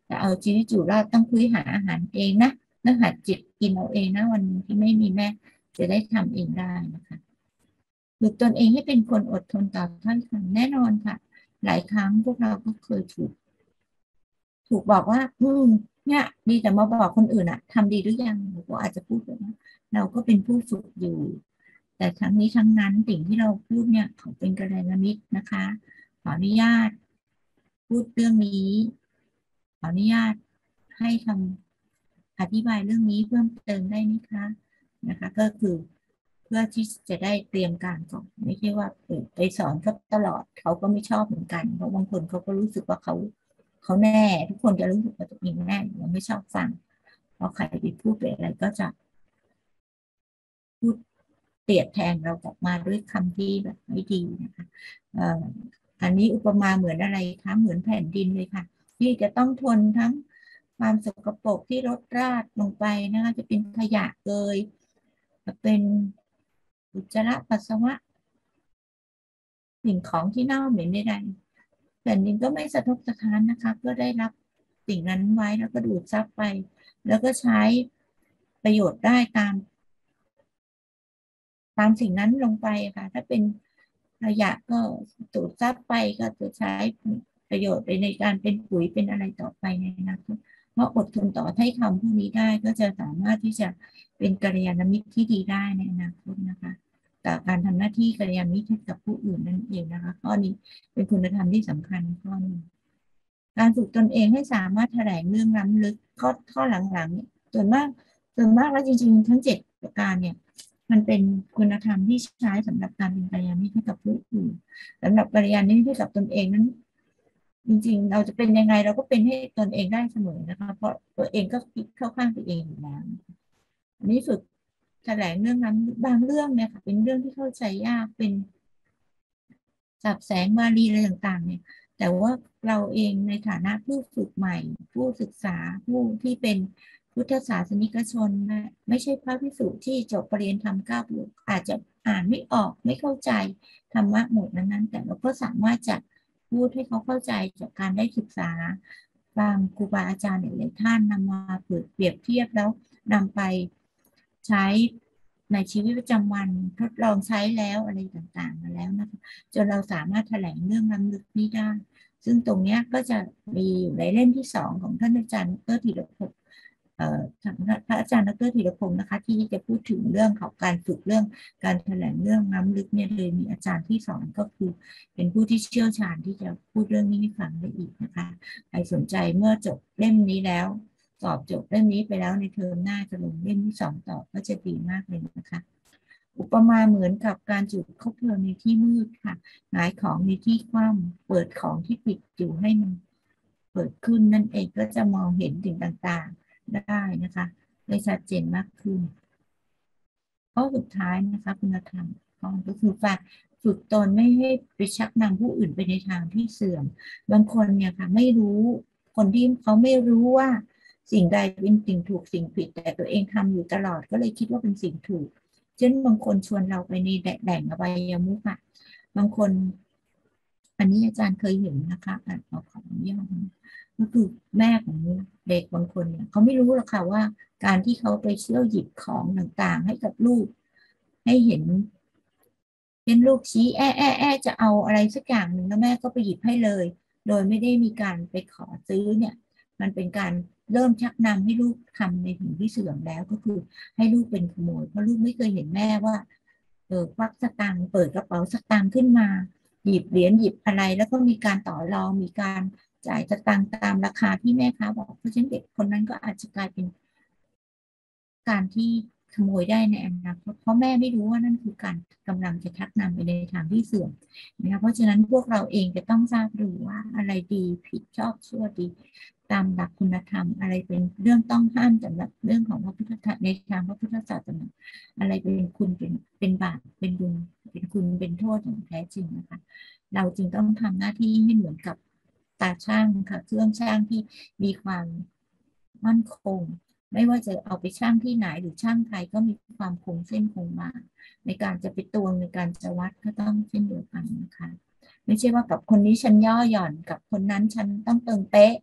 แต่เอาชีวิตอยู่รอดต้องคุยหาอาหารเองนะต้องหัดจิตกินเอาเองนะวันที่ไม่มีแม่จะได้ทำเองได้นะคะฝึกตนเองให้เป็นคนอดทนต่อถ้อยคำแน่นอนค่ะหลายครั้งพวกเราก็เคยถูกบอกว่าเนี่ยดีแต่มาบอกคนอื่นอะทำดีหรือยังเราก็อาจจะพูดแบบว่าเราก็เป็นผู้ฝึกอยู่แต่ทั้งนี้ทั้งนั้นสิ่งที่เราพูดเนี่ยเขาเป็นกัลยาณมิตรนะคะขออนุญาตพูดเรื่องนี้ขออนุญาตให้คำอธิบายเรื่องนี้เพิ่มเติมได้ไหมคะนะคะก็คือเพื่อที่จะได้เตรียมการก่อนไม่ใช่ว่าไปสอนเขาตลอดเขาก็ไม่ชอบเหมือนกันเพราะบางคนเขาก็รู้สึกว่าเขาแน่ทุกคนจะรู้สึกว่าตัวเองแน่ยังไม่ชอบฟังพอใครไปพูดไปอะไรก็จะพูดเกลียดแทนเรากลับมาด้วยคำที่แบบไม่ดีนะคะเอ่ออันนี้อุปมาเหมือนอะไรคะเหมือนแผ่นดินเลยค่ะที่จะต้องทนทั้งความสกปรกที่รดราดลงไปนะคะจะเป็นขยะเลยจะเป็นอุจจาระปัสสาวะสิ่งของที่เน่าเหม็นใดๆแผ่นดินก็ไม่สะทกสะท้านนะคะก็ได้รับสิ่งนั้นไว้แล้วก็ดูดซับไปแล้วก็ใช้ประโยชน์ได้ตามสิ่งนั้นลงไปค่ะถ้าเป็นขยะก็สูดซับไปก็จะใช้ประโยชน์ไปในการเป็นปุ๋ยเป็นอะไรต่อไปในอนาคตเพราะอดทนต่อให้คำพวกนี้ได้ก็จะสามารถที่จะเป็นกัลยาณมิตรที่ดีได้ในอนาคตนะคะกับการทำหน้าที่กัลยาณมิตรให้กับผู้อื่นนั่นเองนะคะข้อนี้เป็นคุณธรรมที่สำคัญข้อหนึงการฝึกตนเองให้สามารถแถลงเรื่องล้ำลึกข้อหลังๆเนี่ยส่วนมากแล้วจริงๆทั้ง7 ประการเนี่ยมันเป็นคุณธรรมที่ใช้สำหรับการเป็นกัลยาณมิตรให้กับผู้อื่นสำหรับกัลยาณมิตรให้กับตนเองนั้นจริงๆเราจะเป็นยังไงเราก็เป็นให้ตนเองได้เสมอนะคะเพราะตัวเองก็คิดเข้าข้างตัวเองอยู่แล้วอันนี้ฝึกแถลงเรื่องนั้นบางเรื่องเนี่ยค่ะเป็นเรื่องที่เข้าใจยากเป็น สับแสงบาลีอะไรต่างๆเนี่ยแต่ว่าเราเองในฐานะผู้ฝึกใหม่ผู้ศึกษาผู้ที่เป็นพุทธศาสนิกชนนะไม่ใช่พระภิกษุที่จบปรริญญาธรรม9 ประโยคอาจจะอ่านไม่ออกไม่เข้าใจธรรมะหมดนั้นๆแต่เราก็สามารถจะพูดให้เขาเข้าใจจากการได้ศึกษาฟังครูบาอาจารย์หลายๆท่านนำมาเปรียบเทียบแล้วนำไปใช้ในชีวิตประจำวันทดลองใช้แล้วอะไรต่างๆมาแล้วนะคะ จนเราสามารถแถลงเรื่องล้ำลึกนี้ได้ ซึ่งตรงนี้ก็จะมีอยู่ในเล่มที่2ของท่านอาจารย์ดรธีรพงศ์พระอาจารย์ดรธีรพงศ์นะคะที่จะพูดถึงเรื่องของการฝึกเรื่องการแถลงเรื่องล้ำลึกเนี่ยเลยมีอาจารย์ที่สอนก็คือเป็นผู้ที่เชี่ยวชาญที่จะพูดเรื่องนี้ให้ฟังได้อีกนะคะใครสนใจเมื่อจบเล่มนี้แล้วสอบจบเล่มนี้ไปแล้วในเทอมหน้าจะลงเล่มที่2ต่อก็จะดีมากเลยนะคะ อุปมาเหมือนกับการจุดคบเพลิงในที่มืดค่ะหงายของในที่คว่ำเปิดของที่ปิดอยู่ให้มันเปิดขึ้นนั่นเองก็จะมองเห็นสิ่งต่างๆได้นะคะได้ชัดเจนมากขึ้นข้อสุดท้ายนะคะคุณธรรมก็คือฝึกตนไม่ให้ไปชักนำผู้อื่นไปในทางที่เสื่อมบางคนเนี่ยค่ะไม่รู้คนที่เขาไม่รู้ว่าสิ่งใดเป็นสิ่งถูกสิ่งผิดแต่ตัวเองทำอยู่ตลอดก็เลยคิดว่าเป็นสิ่งถูก เช่นบางคนชวนเราไปในแหล่งอบายมุขอะบางคนอันนี้อาจารย์เคยเห็นนะคะขออนุญาตก็คือแม่ของเด็กบางคนเนี่ยเขาไม่รู้หรอกค่ะว่าการที่เขาไปเชี่ยวหยิบของต่างๆให้กับลูกให้เห็นเป็นลูกชี้แอะจะเอาอะไรสักอย่างหนึ่งแล้วแม่ก็ไปหยิบให้เลยโดยไม่ได้มีการไปขอซื้อเนี่ยมันเป็นการเริ่มชักนำให้ลูกทำในสิ่งที่เสื่อมแล้วก็คือให้ลูกเป็นขโมยเพราะลูกไม่เคยเห็นแม่ว่า ควักสตางค์เปิดกระเป๋าสตางค์ขึ้นมาหยิบเหรียญหยิบอะไรแล้วก็มีการต่อรองมีการจ่ายสตางค์ตามราคาที่แม่ค้าบอกเพราะฉะนั้นเด็กคนนั้นก็อาจจะกลายเป็นการที่ขโมยได้ในอนาคตเพราะแม่ไม่รู้ว่านั่นคือการกำลังจะชักนำไปในทางที่เสื่อมนะคะเพราะฉะนั้นพวกเราเองจะต้องทราบรู้ว่าอะไรดีผิดชอบชั่วดีตามหลักคุณธรรมอะไรเป็นเรื่องต้องห้ามสำหรับเรื่องของพระพุทธธรรมในทางพระพุทธศาสนาอะไรเป็นคุณเป็นบาปเป็นบุญเป็นคุณเป็นโทษอย่างแท้จริงนะคะเราจึงต้องทำหน้าที่ให้เหมือนกับตาช่างค่ะเครื่องช่างที่มีความมั่นคง ไม่ว่าจะเอาไปช่างที่ไหนหรือช่างใครก็มีความคงเส้นคงวาในการจะไปตวงในการจะวัดก็ต้องเช่นเดียวกันนะคะไม่ใช่ว่ากับคนนี้ฉันย่อหย่อนกับคนนั้นฉันต้องเติมเป๊ะ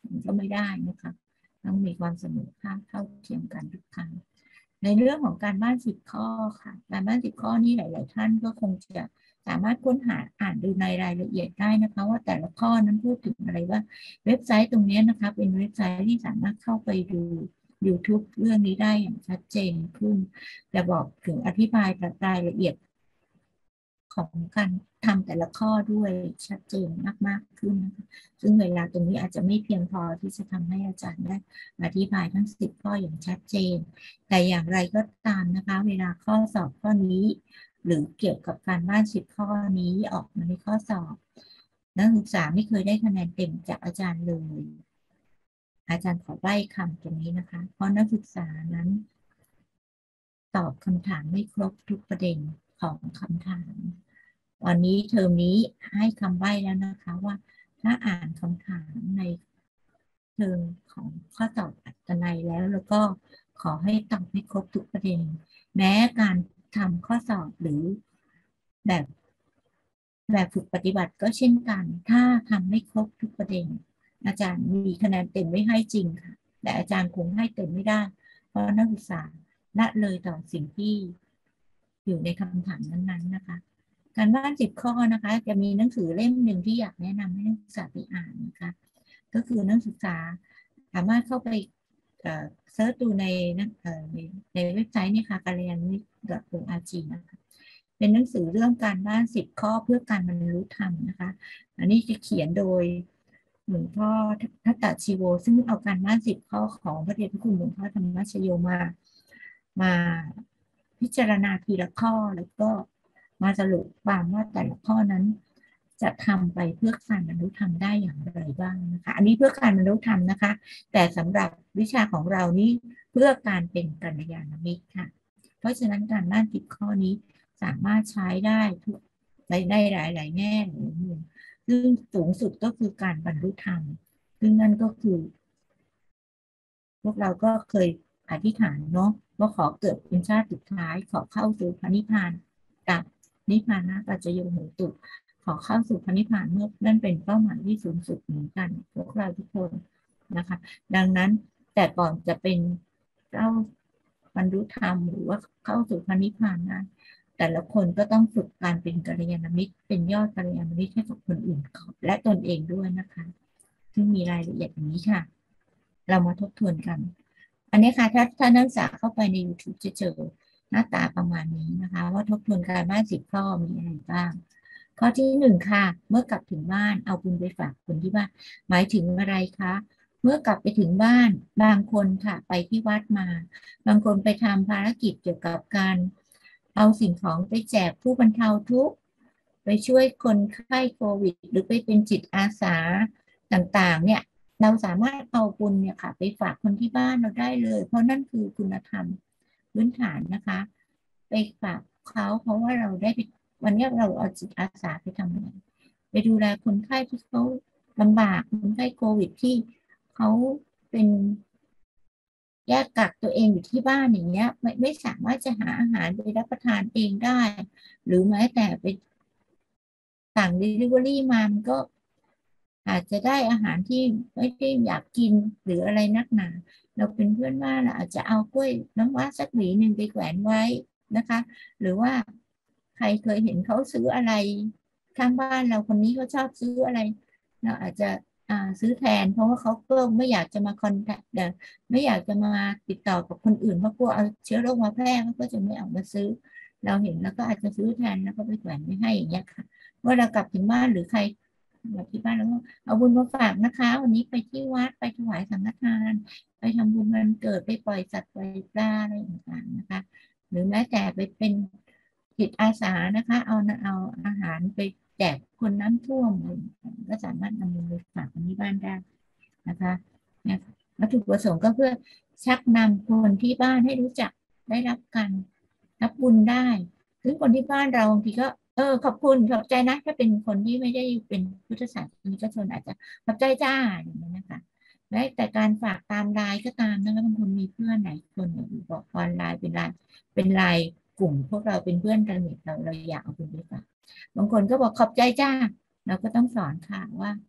มันก็ไม่ได้นะคะต้องมีความเสมอภาคเท่าเทียมกันทุกครั้งในเรื่องของการบ้าน10 ข้อค่ะการบ้าน10 ข้อนี้หลายๆท่านก็คงจะสามารถค้นหาอ่านดูในรายละเอียดได้นะคะว่าแต่ละข้อนั้นพูดถึงอะไรว่าเว็บไซต์ตรงนี้นะคะเป็นเว็บไซต์ที่สามารถเข้าไปดู YouTube เรื่องนี้ได้อย่างชัดเจนขึ้นจะบอกถึงอธิบายรายละเอียดของการทำแต่ละข้อด้วยชัดเจนมากๆขึ้นนะคะซึ่งเวลาตรงนี้อาจจะไม่เพียงพอที่จะทำให้อาจารย์ได้อธิบายทั้ง10 ข้ออย่างชัดเจนแต่อย่างไรก็ตามนะคะเวลาข้อสอบข้อนี้หรือเกี่ยวกับการบ้าน10 ข้อนี้ออกมาในข้อสอบนักศึกษาไม่เคยได้คะแนนเต็มจากอาจารย์เลยอาจารย์ขอใบ้คำตรงนี้นะคะเพราะนักศึกษานั้นตอบคำถามไม่ครบทุกประเด็นของคำถามวันนี้เทอมนี้ให้คำใบ้แล้วนะคะว่าถ้าอ่านคำถามในเทอมของข้อสอบอัตนัยแล้วก็ขอให้ตอบให้ครบทุกประเด็นแม้การทำข้อสอบหรือแบบฝึกปฏิบัติก็เช่นกันถ้าทำไม่ครบทุกประเด็นอาจารย์มีคะแนนเต็มไม่ให้จริงค่ะแต่อาจารย์คงให้เต็มไม่ได้เพราะนักศึกษาละเลยต่อสิ่งที่อยู่ในคำถามนั้นๆนะคะการบ้าน10 ข้อนะคะจะมีหนังสือเล่มหนึ่งที่อยากแนะนำให้นักศึกษาไปอ่านนะคะก็คือนักศึกษาสามารถเข้าไปเซิร์ชดูในเว็บไซต์นี่ค่ะการเรียนวิทย์ .org นะคะเป็นหนังสือเรื่องการบ้าน10 ข้อเพื่อการบรรลุธรรมนะคะอันนี้จะเขียนโดยหลวงพ่อทัตตชีโวซึ่งเอาการบ้าน10 ข้อของพระเดชพระคุณหลวงพ่อธรรมชโยมาพิจารณาทีละข้อแล้วก็มาสรุปความว่าแต่ละข้อนั้นจะทำไปเพื่อการบรรลุธรรมได้อย่างไรบ้างนะคะอันนี้เพื่อการบรรลุธรรมนะคะแต่สำหรับวิชาของเรานี้เพื่อการเป็นกัลยาณมิตรค่ะเพราะฉะนั้นการบ้าน10 ข้อนี้สามารถใช้ได้ทุกได้หลายๆแง่หลายมุมซึ่งสูงสุดก็คือการบรรลุธรรมซึ่งนั่นก็คือพวกเราก็เคยอธิษฐานเนาะว่าขอเกิดเป็นชาติสุดท้ายขอเข้าสู่พระนิพพานกับนิพพานะปัจจโยโหตุขอเข้าสู่พระนิพพานเมื่อนั่นเป็นเป้าหมายที่สูงสุดเหมือนกันพวกเราทุกคนนะคะดังนั้นแต่ก่อนจะเป็นเจ้าบรรลุธรรมหรือว่าเข้าสู่พระนิพพานนั้นแต่ละคนก็ต้องฝึกการเป็นกัลยาณมิตรเป็นยอดกัลยาณมิตรให้กับคนอื่นและตนเองด้วยนะคะซึ่งมีรายละเอียดอย่างนี้ค่ะเรามาทบทวนกันอันนี้ค่ะถ้านักศึกษาเข้าไปใน YouTube จะเจอหน้าตาประมาณนี้นะคะว่าทบทวนการบ้าน10 ข้อมีอะไรบ้างข้อที่1ค่ะเมื่อกลับถึงบ้านเอาบุญไปฝากคนที่บ้านหมายถึงอะไรคะเมื่อกลับไปถึงบ้านบางคนค่ะไปที่วัดมาบางคนไปทำภารกิจเกี่ยวกับการเอาสิ่งของไปแจกผู้บรรเทาทุกข์ไปช่วยคนไข้โควิดหรือไปเป็นจิตอาสาต่างๆเนี่ยเราสามารถเอาบุญเนี่ยค่ะไปฝากคนที่บ้านเราได้เลยเพราะนั่นคือคุณธรรมพื้นฐานนะคะไปฝากเขาเพราะว่าเราได้ไปวันนี้เราเอาจิตอาสาไปทำอะไรไปดูแลคนไข้ที่เขาลำบากคนไข้โควิดที่เขาเป็นแยกกักตัวเองอยู่ที่บ้านอย่างเงี้ยไม่สามารถจะหาอาหารไปรับประทานเองได้หรือแม้แต่ไปสั่ง Delivery มามันก็อาจจะได้อาหารที่ไม่ได้อยากกินหรืออะไรนักหนาเราเป็นเพื่อนบ้านเราอาจจะเอากล้วยน้ำว้าสักหวีหนึ่งไปแขวนไว้นะคะหรือว่าใครเคยเห็นเขาซื้ออะไรข้างบ้านเราคนนี้เขาชอบซื้ออะไรเราอาจจะซื้อแทนเพราะว่าเขาก็ไม่อยากจะมาคอนแทคไม่อยากจะมาติดต่อกับคนอื่นเพราะกลัวเอาเชื้อโรคมาแพร่เขาก็จะไม่ออกมาซื้อเราเห็นแล้วก็อาจจะซื้อแทนแล้วก็ไปแขวนไว้ให้อย่างเงี้ยค่ะเมื่อเรากลับถึงบ้านหรือใครแบบที่บ้านแล้วก็เอาบุญมาฝากนะคะวันนี้ไปที่วัดไปถวายสังฆทานไปทำบุญวันเกิดไปปล่อยสัตว์ปล่อยปลาอะไรต่างๆนะคะหรือแม้แต่ไปเป็นจิตอาสานะคะเอาอาหารไปแจกคนน้ำท่วมอะไรก็สามารถนำบุญไปฝากคนที่บ้านได้นะคะเนี่ยวัตถุประสงค์ก็เพื่อชักนำคนที่บ้านให้รู้จักได้รับการรับบุญได้ซึ่งคนที่บ้านเราบางทีก็ขอบคุณขอบใจนะถ้าเป็นคนที่ไม่ได้เป็นพุทธศาสนิกชนอาจจะขอบใจจ้าอย่างนี้นะคะแม้แต่การฝากตามไลน์ก็ตามนะคะบางคนมีเพื่อนไหนคนบอกออนไลน์เป็นไลน์กลุ่มพวกเราเป็นเพื่อนกันเนี่ยเราอยากเอาบุญไปฝากบางคนก็บอกขอบใจจ้าเราก็ต้องสอนค่ะว่าข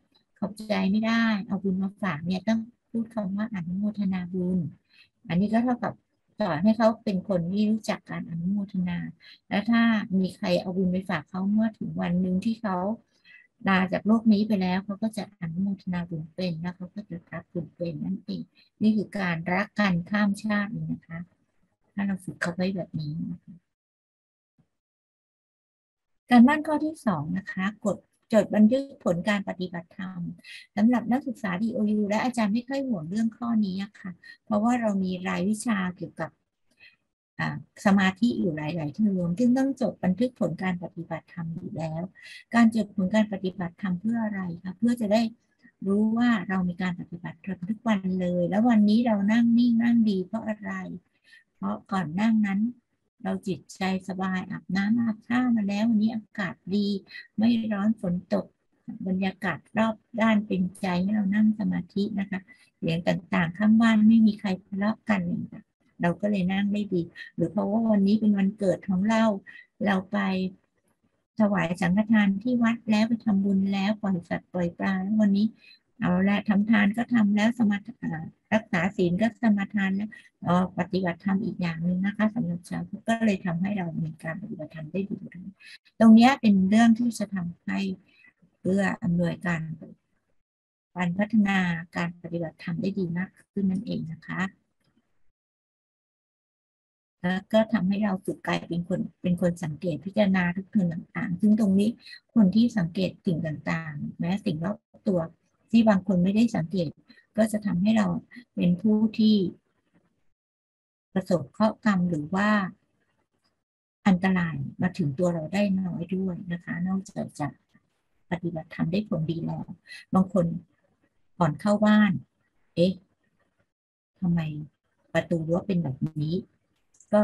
อบใจไม่ได้เอาบุญมาฝากเนี่ยต้องพูดคำว่าอนุโมทนาบุญอันนี้ก็เท่ากับสอนให้เขาเป็นคนที่รู้จักการอนุโมทนาแล้วถ้ามีใครเอาบุญไปฝากเขาเมื่อถึงวันหนึ่งที่เขาลาจากโลกนี้ไปแล้วเขาก็จะอนุโมทนาบุญเป็นแล้วเขาก็จะรับบุญเป็นนั่นเองนี่คือการรักกันข้ามชาติเลยนะคะถ้าเราฝึกเขาไว้แบบนี้นะคะการบ้านข้อที่สองนะคะจดบันทึกผลการปฏิบัติธรรมสำหรับนักศึกษา DOU และอาจารย์ไม่ค่อยห่วงเรื่องข้อนี้ค่ะเพราะว่าเรามีรายวิชาเกี่ยวกับสมาธิอยู่หลายๆเทอมซึ่งต้องจดบันทึกผลการปฏิบัติธรรมอยู่แล้วการจดผลการปฏิบัติธรรมเพื่ออะไรคะเพื่อจะได้รู้ว่าเรามีการปฏิบัติธรรมทุกวันเลยแล้ววันนี้เรานั่งนิ่งนั่งดีเพราะอะไรเพราะก่อนนั่งนั้นเราจิตใจสบายอาบน้ำอาบท่ามาแล้ววันนี้อากาศดีไม่ร้อนฝนตกบรรยากาศรอบด้านเป็นใจให้เรานั่งสมาธินะคะเสียงต่างๆข้างบ้านไม่มีใครทะเลาะกันเลยเราก็เลยนั่งได้ดีหรือเพราะว่าวันนี้เป็นวันเกิดของเราไปถวายสังฆทานที่วัดแล้วไปทำบุญแล้วปล่อยสัตว์ปล่อยปลาวันนี้เอาละทำทานก็ทำแล้วรักษาศีลก็สมาทานแล้วปฏิบัติธรรมอีกอย่างหนึ่งนะคะสำหรับชาวพุทธก็เลยทำให้เรามีการปฏิบัติธรรมได้ดีตรงนี้เป็นเรื่องที่จะทำให้เพื่ออำนวยการพัฒนาการปฏิบัติธรรมได้ดีมากขึ้นนั่นเองนะคะแล้วก็ทำให้เราฝึกกลายเป็นคนสังเกตพิจารณาทุกเรื่องต่างๆซึ่งตรงนี้คนที่สังเกตสิ่งต่างๆแม้สิ่งรอบตัวที่บางคนไม่ได้สังเกตก็จะทำให้เราเป็นผู้ที่ประสบเคราะห์กรรมหรือว่าอันตรายมาถึงตัวเราได้น้อยด้วยนะคะนอกจากจะปฏิบัติธรรมได้ผลดีแล้วบางคนก่อนเข้าบ้านเอ๊ะทำไมประตูรั้วเป็นแบบนี้ก็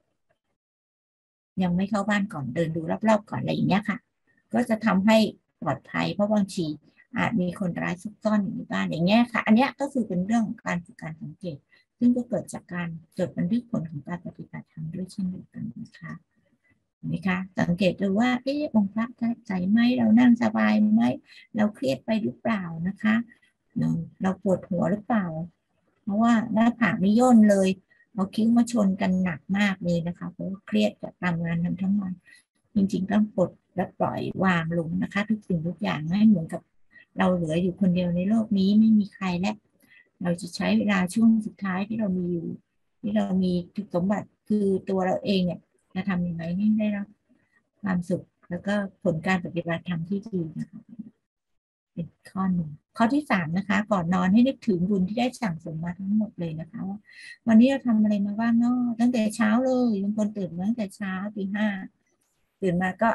ยังไม่เข้าบ้านก่อนเดินดูรอบๆก่อนอะไรอย่างเงี้ยค่ะก็จะทำให้ปลอดภัยเพราะบางทีอาจมีคนร้ายซุกซ่อนอยู่ในบ้านอย่างเงี้ยค่ะอันเนี้ยก็คือเป็นเรื่องของการฝึกการสังเกตซึ่งก็เกิดจากการจดบันทึกผลของการปฏิบัติธรรมด้วยเช่นเดียวกันนะคะเห็นไหมคะสังเกตดูว่าองค์พระใจไหมเรานั่งสบายไหมเราเครียดไปหรือเปล่านะคะเราปวดหัวหรือเปล่าเพราะว่าหน้าผากไม่ย่นเลย เอาคิ้วมาชนกันหนักมากเลยนะคะเพราะว่าเครียดจากทำงานทั้งวันจริงๆต้องปลดและปล่อยวางลงนะคะทุกสิ่งทุกอย่างให้เหมือนกับเราเหลืออยู่คนเดียวในโลกนี้ไม่มีใครและเราจะใช้เวลาช่วงสุดท้ายที่เรามีอยู่ที่เรามีสมบัติคือตัวเราเองเนี่ยจะทำยังไงให้ได้รับความสุขแล้วก็ผลการปฏิบัติธรรมที่ดีนะคะเป็นข้อหนึ่งข้อที่สามนะคะก่อนนอนให้นึกถึงบุญที่ได้สั่งสมมาทั้งหมดเลยนะคะว่าวันนี้เราทำอะไรมาบ้างเนาะตั้งแต่เช้าเลยบางคนตื่นมาตั้งแต่เช้าตี 5ตื่นมาก็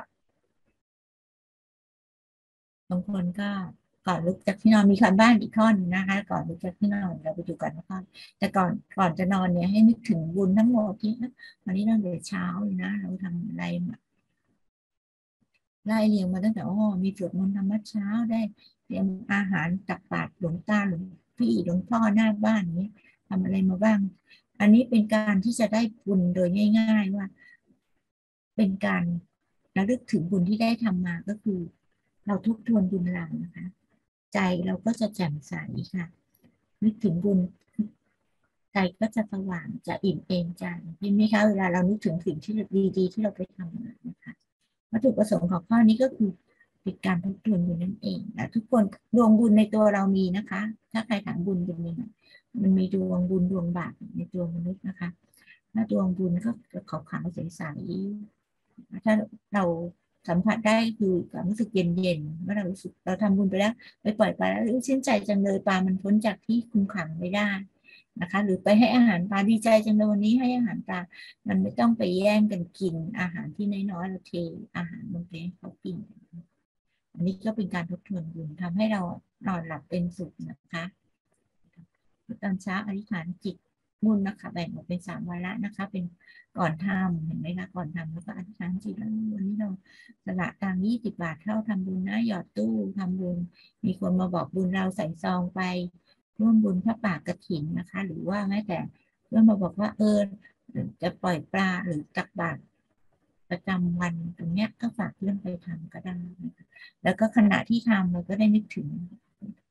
บางคนก็ก่อนลุกจากที่นอนมีการบ้านอีกข้อนึงนะคะก่อนลุกจากที่นอนเราไปดูกันนะคะแต่ก่อนจะนอนเนี่ยให้นึกถึงบุญทั้งหมดที่วันนี้ตั้งแต่เช้าเลยนะเราทำอะไรมาไล่เรียงมาตั้งแต่มีสวดมนต์ธรรมะเช้าได้เตรียมอาหารตักบาตรหลวงตาหลวงพี่หลวงพ่อหน้าบ้านนี้ทำอะไรมาบ้างอันนี้เป็นการที่จะได้บุญโดยง่ายๆว่าเป็นการระลึกถึงบุญที่ได้ทำมาก็คือเราทบทวนบุญเรานะคะใจเราก็จะแจ่มใสค่ะนึกถึงบุญใจก็จะสว่างจะอิ่มเอมใจเห็นไหมคะเวลาเรานึกถึงสิ่งที่ดีๆที่เราไปทำมานะคะ วัตถุประสงค์ของข้อนี้ก็คือเป็นการทบทวนบุญนั่นเองและทุกคนดวงบุญในตัวเรามีนะคะถ้าใครถามบุญเป็นยังไงมันมีดวงบุญดวงบาปในตัวมนุษย์นะคะถ้าดวงบุญก็ขาวๆใสๆถ้าเราสัมผัสได้คือความรู้สึกเย็นๆเมื่อเรารู้สึกเราทำบุญไปแล้วไปปล่อยปลาแล้วชื่นใจจังเลยปลามันพ้นจากที่คุมขังไม่ได้นะคะหรือไปให้อาหารปลาดีใจจังเลยวันนี้ให้อาหารปลา มันไม่ต้องไปแย่งกันกินอาหารที่น้อยๆเราเทอาหารลงไปให้เขากินอันนี้ก็เป็นการทบทวนบุญทำให้เรานอนหลับเป็นสุขนะคะตอนเช้าอธิษฐานจิตบุญนะคะแบ่งออกเป็น3 วาระนะคะเป็นก่อนทำเห็นไหมคะก่อนทำแล้วก็อธิษฐานจิตแล้ววันนี้เราสละตังค์20 บาทเข้าทำบุญนะหยอดตู้ทำบุญมีคนมาบอกบุญเราใส่ซองไปร่วมบุญพระป่ากฐินนะคะหรือว่าแม้แต่เพื่อนมาบอกว่าจะปล่อยปลาหรือตักบาตรประจำวันตรงเนี้ยก็ฝากเพื่อนไปทำก็ได้นะคะแล้วก็ขณะที่ทำเราก็ได้นึกถึง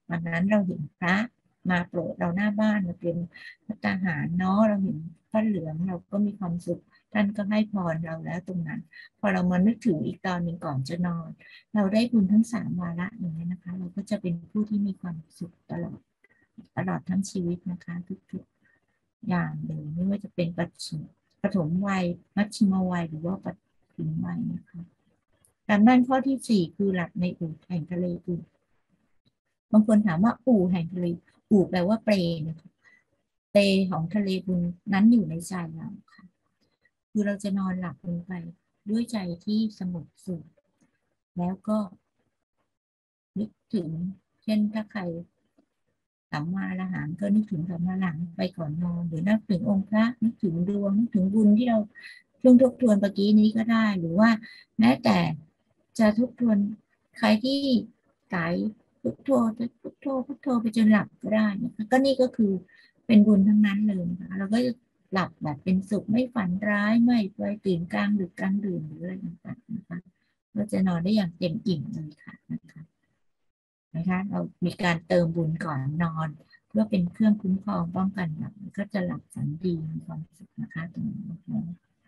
วันนั้นเราเห็นพระมาโปรดเราหน้าบ้านเราเป็นภัตตาหารเนาะเราเห็นพระเหลืองเราก็มีความสุขท่านก็ให้พรเราแล้วตรงนั้นพอเรามานึกถึงอีกตอนหนึ่งก่อนจะนอนเราได้บุญทั้ง3 วาระอย่างนี้นะคะเราก็จะเป็นผู้ที่มีความสุขตลอดทั้งชีวิตนะคะทุกๆอย่างเลยไม่ว่าจะเป็นปฐมวัยมัชชิมวัยหรือว่าปฐมวัยนะคะการบ้านข้อที่4คือหลักในอู่แห่งทะเลอู่บางคนถามว่าอู่แห่งทะเลอู่แปลว่าเปลนะคะเปลของทะเลบุญนั้นอยู่ในใจเราค่ะคือเราจะนอนหลับลงไปด้วยใจที่สงบสุขแล้วก็นึกถึงเช่นถ้าใครสัมมาอรหังก็นึกถึงสัมมาอรหังไปก่อนนอนหรือนึกถึงองค์พระนึกถึงดวงนึกถึงบุญที่เราช่วงทบทวนเมื่อกี้นี้ก็ได้หรือว่าแม้แต่จะทบทวนใครที่สายพุทโธพุทโธพุทโธไปจนหลับก็ได้นะคะก็นี่ก็คือเป็นบุญทั้งนั้นเลยนะคะเราก็จะหลับแบบเป็นสุขไม่ฝันร้ายไม่ไปตื่นกลางดึกกลางดื่นหรืออะไรต่างๆนะคะเราจะนอนได้อย่างเต็มอิ่มเลยค่ะนะคะเรามีการเติมบุญก่อนนอนเพื่อเป็นเครื่องคุ้มครองป้องกันหลับก็จะหลับฝันดีมีความสุขนะคะตรงนี้นะคะ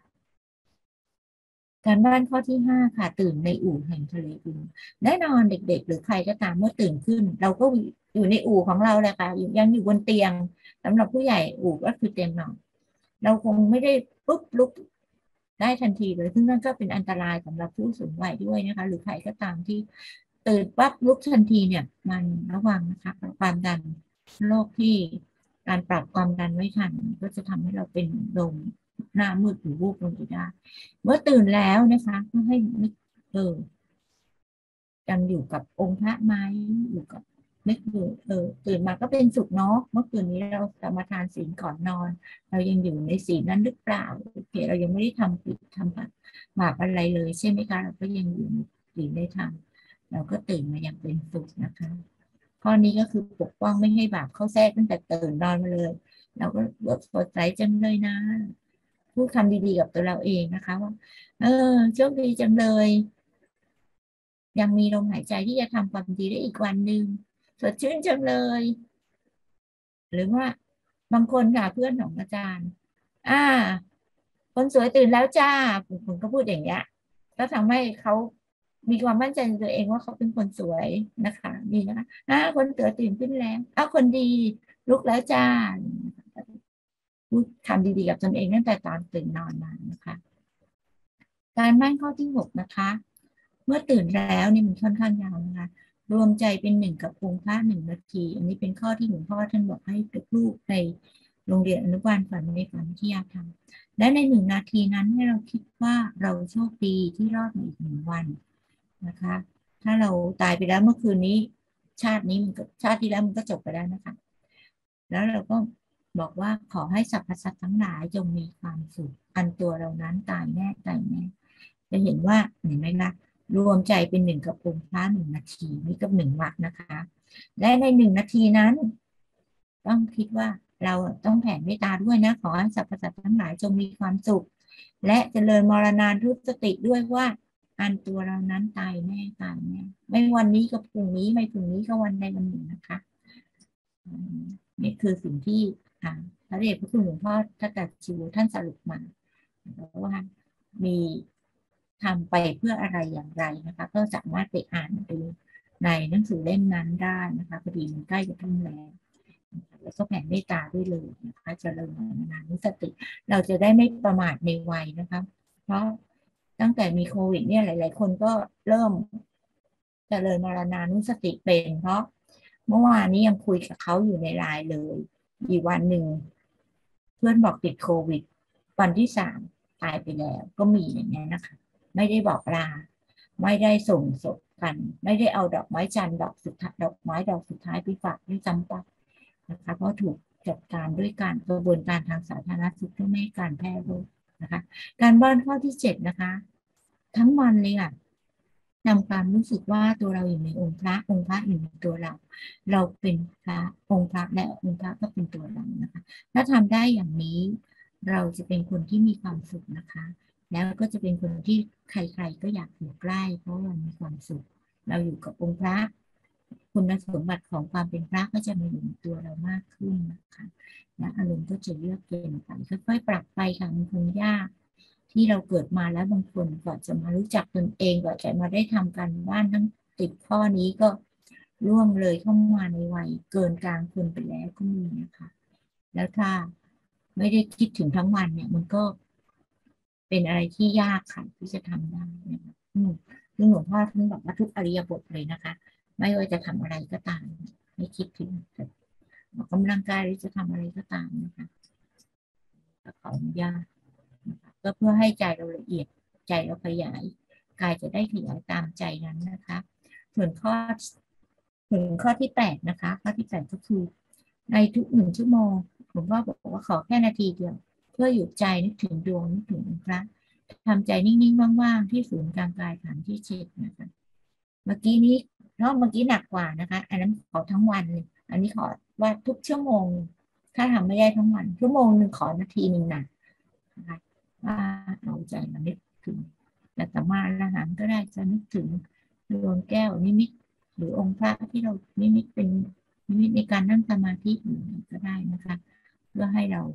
การบ้านข้อที่5ค่ะตื่นในอู่แห่งทะเลอึงแน่นอนเด็กๆหรือใครก็ตามเมื่อตื่นขึ้นเราก็อยู่ในอู่ของเราแหละค่ะยังอยู่บนเตียงสำหรับผู้ใหญ่อู่ก็คือเตียงนอนเราคงไม่ได้ปุ๊บลุกได้ทันทีเลยซึ่งนั่นก็เป็นอันตรายสำหรับผู้สูงวัยด้วยนะคะหรือใครก็ตามที่ตื่นปั๊บลุกทันทีเนี่ยมันระวังนะคะความดันโรคที่การปรับความดันไม่ทันก็จะทำให้เราเป็นลมหน้ามืดหรือวูบลงไปได้ เมื่อตื่นแล้วนะคะก็ให้นึกยังอยู่กับองค์พระไหมอยู่กับนึกอยู่ตื่นมาก็เป็นสุขเนาะเมื่อคืนนี้เราสมาทานศีลก่อนนอนเรายังอยู่ในศีลนั้นหรือเปล่าโอเคเรายังไม่ได้ทำผิดทำบาปอะไรเลยใช่ไหมคะเราก็ยังอยู่ในศีลได้ทำเราก็ตื่นมาอย่างเป็นสุขนะคะข้อนี้ก็คือปกป้องไม่ให้บาปเข้าแทรกตั้งแต่ตื่นนอนมาเลยเราก็สดใสจังเลยนะพูดคำดีๆกับตัวเราเองนะคะว่าโชคดีจังเลยยังมีลมหายใจที่จะทำความดีได้อีกวันหนึ่งสดชื่นจังเลยหรือว่าบางคนค่ะเพื่อนของอาจารย์อ่าคนสวยตื่นแล้วจ้าผมก็พูดอย่างเงี้ยก็ทำให้เขามีความมั่นใจในตัวเองว่าเขาเป็นคนสวยนะคะดีนะคะคนสวยตื่นขึ้นแล้วคนดีลุกแล้วจ้าพูดคำดีๆกับตนเองตั้งแต่ตอนตื่นนอนมานะคะ การบ้านข้อที่6นะคะเมื่อตื่นแล้วนี่มันค่อนข้างยาวนะคะรวมใจเป็นหนึ่งกับองค์พระ1 นาทีอันนี้เป็นข้อที่หลวงพ่อท่านบอกให้ลูกๆในโรงเรียนอนุบาลฝันในฝันที่อยากทำและใน1 นาทีนั้นให้เราคิดว่าเราโชคดีที่รอดมาอีก1 วันนะคะถ้าเราตายไปแล้วเมื่อคืนนี้ชาตินี้มันก็ชาติที่แล้วมันก็จบไปแล้วนะคะแล้วเราก็บอกว่าขอให้สรรพสัตว์ทั้งหลายจงมีความสุขอันตัวเรานั้นตายแน่ตายแน่ จะเห็นว่าเห็นไหมนะรวมใจเป็นหนึ่งกับองค์พระ1 นาทีนี่กับ1 วักนะคะและใน1 นาทีนั้นต้องคิดว่าเราต้องแผ่เมตตาด้วยนะขอให้สรรพสัตว์ทั้งหลายจงมีความสุขและเจริญมรณานุสติด้วยว่าอันตัวเรานั้นตายแน่ตายแน่ไม่วันนี้ก็พรุ่งนี้ไม่พรุ่งนี้ก็วันใดวันหนึ่งนะคะนี่คือสิ่งที่พระเดชพระคุณหลวงพ่อทัตตชิวท่านสรุปมาว่ามีทำไปเพื่ออะไรอย่างไรนะคะก็สามารถไปอ่านดูในหนังสือเล่มนั้นได้นะคะพอดีมันใกล้จะทุ่งแล้วแล้วก็แผ่เมตตาด้วยเลยนะคะเจริญมรณานุสติเราจะได้ไม่ประมาทในวัยนะคะเพราะตั้งแต่มีโควิดเนี่ยหลายๆคนก็เริ่มเจริญมรณานุสติเป็นเพราะเมื่อวานนี้ยังคุยกับเขาอยู่ในไลน์เลยอีกวันหนึ่งเพื่อนบอกติดโควิดวันที่3ตายไปแล้วก็มีอย่างนี้นะคะไม่ได้บอกลาไม่ได้ส่งศพกันไม่ได้เอาดอกไม้จันทร์ดอกสุดท้ายดอกไม้ดอกสุดท้ายไปฝากด้วยซ้ำไปนะคะเพราะถูกจัดการด้วยการกระบวนการทางสาธารณสุขเพื่อไม่ให้การแพร่โรคนะคะการบ้านข้อที่7นะคะทั้งวันเลยค่ะนำความรู้สึกว่าตัวเราอยู่ในองค์พระองค์พระอยู่ในตัวเราเราเป็นพระองค์พระและองค์พระก็เป็นตัวเรานะคะถ้าทำได้อย่างนี้เราจะเป็นคนที่มีความสุขนะคะแล้วก็จะเป็นคนที่ใครๆก็อยากอยู่ใกล้เพราะเรามีความสุขเราอยู่กับองค์พระคุณสมบัติของความเป็นพระก็จะมาอยู่ในตัวเรามากขึ้นนะคะและอารมณ์ก็จะเยือกเย็นไปค่อยๆปรับไปค่ะมันคงยากที่เราเกิดมาแล้วบางคนกว่าจะมารู้จักตนเองกว่าจะมาได้ทำการบ้านทั้ง10 ข้อนี้ก็ล่วงเลยเข้ามาในวัยเกินกลางคนไปแล้วก็มีนะคะแล้วถ้าไม่ได้คิดถึงทั้งวันเนี่ยมันก็เป็นอะไรที่ยากค่ะที่จะทำได้นะคะซึ่งหลวงพ่อท่านบอกว่าทุกอริยบทเลยนะคะไม่ว่าจะทำอะไรก็ตามให้คิดถึงออกกำลังกายหรือจะทำอะไรก็ตามนะคะขออนุญาตนะคะก็เพื่อให้ใจเราละเอียดใจเราขยายกายจะได้ขยายตามใจนั้นนะคะส่วนข้อที่8นะคะข้อที่8ก็คือในทุก1 ชั่วโมงผมก็บอกว่าขอแค่นาทีเดียวเพื่อหยุดใจนึกถึงดวงนึกถึงองค์พระทำใจนิ่งๆว่างๆที่ศูนย์กลางกายฐานที่7นะคะเมื่อกี้นี้เนาะเมื่อกี้หนักกว่านะคะอันนั้นขอทั้งวันเลยอันนี้ขอว่าทุกชั่วโมงถ้าทำไม่ได้ทั้งวันชั่วโมงหนึ่งขอนาทีหนึ่งนะคะว่าเอาใจมานึกถึงแต่สมาละหันก็ได้จะนึกถึงดวงแก้วนิมิตหรือองค์พระที่เรานิมิตเป็นนิมิตในการนั่งสมาธิอยู่ก็ได้นะคะเพื่อให้เรา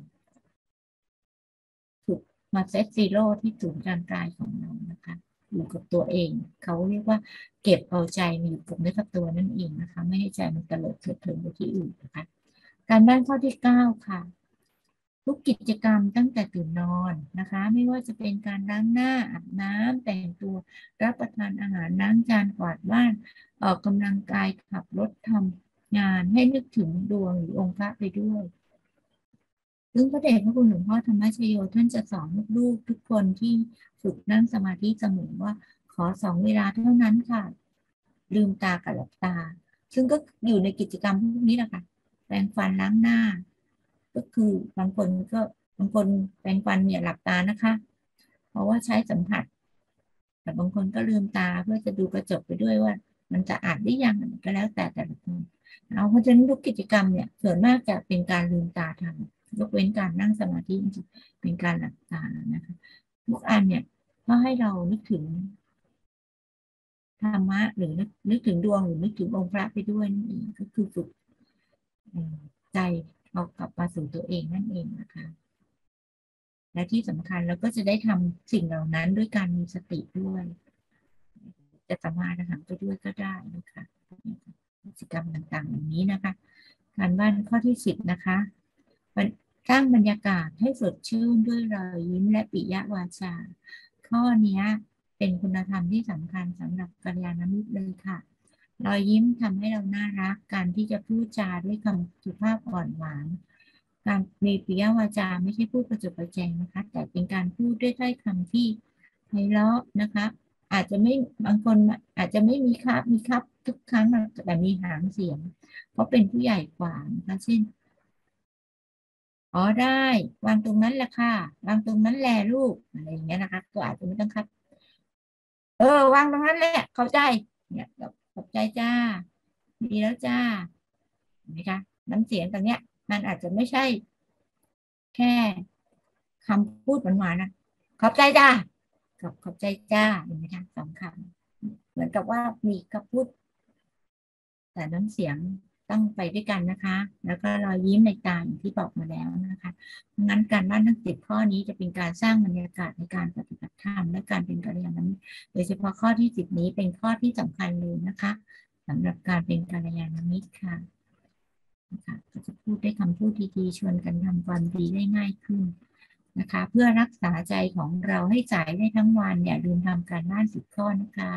ฝึกมาเซตซีโร่ที่ศูนย์กลางกายของเรานะคะอยู่กับตัวเองเขาเรียกว่าเก็บเอาใจมาอยู่กับเนื้อกับตัวนั่นเองนะคะไม่ให้ใจมันเตลิดเถิดเถิงไปที่อื่นนะคะการบ้านข้อที่9ค่ะทุกกิจกรรมตั้งแต่ตื่นนอนนะคะไม่ว่าจะเป็นการล้างหน้าอาบน้ำแต่งตัวรับประทานอาหารล้างจานกวาดบ้านออกกำลังกายขับรถทำงานให้นึกถึงดวงหรือองค์พระไปด้วยซึ่งพระเดชพระคุณหลวงพ่อธรรมชโยท่านจะสอนลูกๆทุกคนที่ฝึกนั่งสมาธิเสมอว่าขอ2 เวลาเท่านั้นค่ะลืมตากับหลับตาซึ่งก็อยู่ในกิจกรรมพวกนี้แหละค่ะแปรงฟันล้างหน้าก็คือบางคนแปรงฟันเนี่ยหลับตานะคะเพราะว่าใช้สัมผัสแต่บางคนก็ลืมตาเพื่อจะดูกระจกไปด้วยว่ามันจะอาดได้ยังก็แล้วแต่ละคนเอาเพราะฉะนั้นทุกกิจกรรมเนี่ยส่วนมากจะเป็นการลืมตาทำยกเว้นการนั่งสมาธิจริงๆเป็นการหลับตานะคะทุกอันเนี่ยก็ให้เรานึกถึงธรรมะหรือนึกถึงดวงหรือนึกถึงองค์พระไปด้วยนั่นเองก็คือฝึกใจเอากลับมาสู่ตัวเองนั่นเองนะคะและที่สำคัญเราก็จะได้ทำสิ่งเหล่านั้นด้วยการมีสติด้วยจะสามารถทำไปด้วยก็ได้นะคะกิจกรรมต่างๆอย่างนี้นะคะการบ้านข้อที่10นะคะสร้างบรรยากาศให้สดชื่นด้วยรอยยิ้มและปิยวาจาข้อนี้เป็นคุณธรรมที่สำคัญสำหรับกัลยาณมิตรเลยค่ะรอยยิ้มทำให้เราน่ารักการที่จะพูดจาด้วยคำสุภาพอ่อนหวานการมีปิยวาจาไม่ใช่พูดประจบประแจงนะคะแต่เป็นการพูดด้วยถ้อยคำที่ไพเราะนะคะอาจจะไม่บางคนอาจจะไม่มีครับทุกครั้งแต่มีหางเสียงเพราะเป็นผู้ใหญ่กว่านะคะเช่นอ๋อได้วางตรงนั้นแหละค่ะวางตรงนั้นแหละลูกอะไรอย่างเงี้ยนะคะก็อาจจะไม่ต้องครับวางตรงนั้นแหละเข้าใจเนี่ยขอบใจจ้าดีแล้วจ้าเห็นไหมคะน้ำเสียงตรงเนี้ยมันอาจจะไม่ใช่แค่คำพูดหวานๆนะขอบใจจ้าขอบใจจ้าเห็นไหมคะ2 คำเหมือนกับว่ามีคำพูดแต่น้ำเสียงต้องไปด้วยกันนะคะแล้วก็รอยยิ้มในตาอย่างที่บอกมาแล้วนะคะงั้นการบ้านทั้ง10 ข้อนี้จะเป็นการสร้างบรรยากาศในการปฏิบัติธรรมและการเป็นกัลยาณมิตรโดยเฉพาะข้อที่10นี้เป็นข้อที่สำคัญเลยนะคะสำหรับการเป็นกัลยาณมิตรค่ะนะคะก็จะพูดได้คำพูดดีๆชวนกันทำความดีได้ง่ายขึ้นนะคะเพื่อรักษาใจของเราให้ใสได้ทั้งวันอย่าลืมทำการบ้าน10 ข้อนะคะ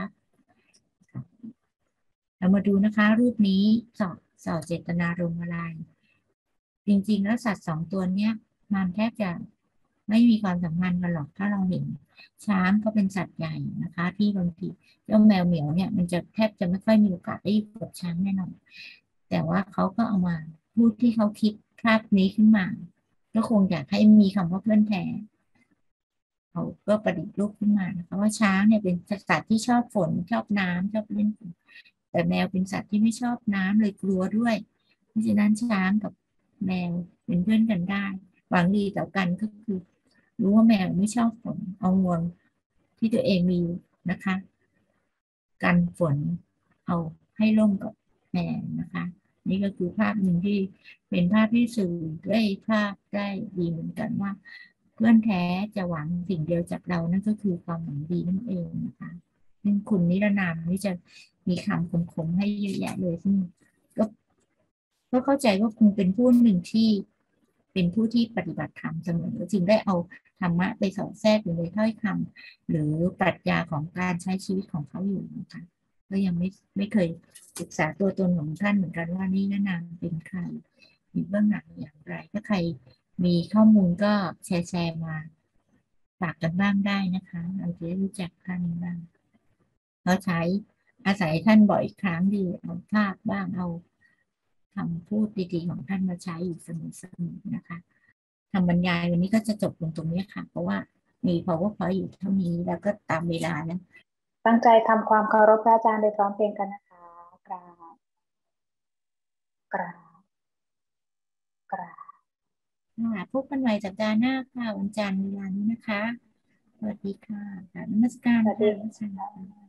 เรามาดูนะคะรูปนี้สอดเจตนารมณ์อะไรจริงๆแล้วสัตว์2 ตัวเนี้ยมันแทบจะไม่มีความสัมพันธ์กันหรอกถ้าเราเห็นช้างก็เป็นสัตว์ใหญ่นะคะที่บางทีเจ้าแมวเหมียวเนี่ยมันจะแทบจะไม่ค่อยมีโอกาสได้อยู่กับช้างแน่นอนแต่ว่าเขาก็เอามาพูดที่เขาคิดภาพนี้ขึ้นมาก็คงอยากให้มีคำว่าเพื่อนแท้เขาก็ประดิษฐ์รูปขึ้นมานะคะว่าช้างเนี่ยเป็นสัตว์ที่ชอบฝนชอบน้ำชอบเล่นฝน แต่แมวเป็นสัตว์ที่ไม่ชอบน้ำเลยกลัวด้วยเพราะฉะนั้นช้างกับแมวเป็นเพื่อนกันได้หวังดีต่อกันก็คือรู้ว่าแมวไม่ชอบฝนเอางวงที่ตัวเองมีนะคะกันฝนเอาให้ร่มกับแม่นะคะนี่ก็คือภาพหนึ่งที่เป็นภาพที่สื่อได้ภาพได้ดีเหมือนกันว่าเพื่อนแท้จะหวังสิ่งเดียวจากเรานั่นก็คือความหวังดีนั่นเองนะคะซึ่งคุณนิรนามนี่จะมีคำคมๆให้เยอะแยะเลยซึ่งก็ก็เข้าใจว่าคงเป็นผู้หนึ่งที่เป็นผู้ที่ปฏิบัติธรรมเสมอจึงได้เอาธรรมะไปสอดแทรกอยู่ในถ้อยคำหรือปรัชญาของการใช้ชีวิตของเขาอยู่นะคะ ก็ยังไม่เคยศึกษาตัวตนของท่านเหมือนกันว่านี่นางเป็นใครมีเบื้องหลังอย่างไรถ้าใครมีข้อมูลก็แชร์มาฝากกันบ้างได้นะคะเราจะได้รู้จักท่านบ้างเราใช้อาศัยท่านบ่อยครั้งดีเอาภาพบ้างเอาคำพูดดีๆของท่านมาใช้อยู่เสมอๆนะคะทำบรรยายวันนี้ก็จะจบลงตรงนี้ค่ะเพราะว่ามี PowerPoint อยู่เท่านี้แล้วก็ตามเวลาแล้วตั้งใจทำความเคารพพระอาจารย์โดยพร้อมเพรียงกันนะคะกราบกราบกราบค่ะพบกันใหม่สัปดาห์หน้าค่ะวันจันทร์เวลานี้นะคะสวัสดีค่ะกราบนมัสการสวัสดีค่ะอาจารย์ค่ะค่ะ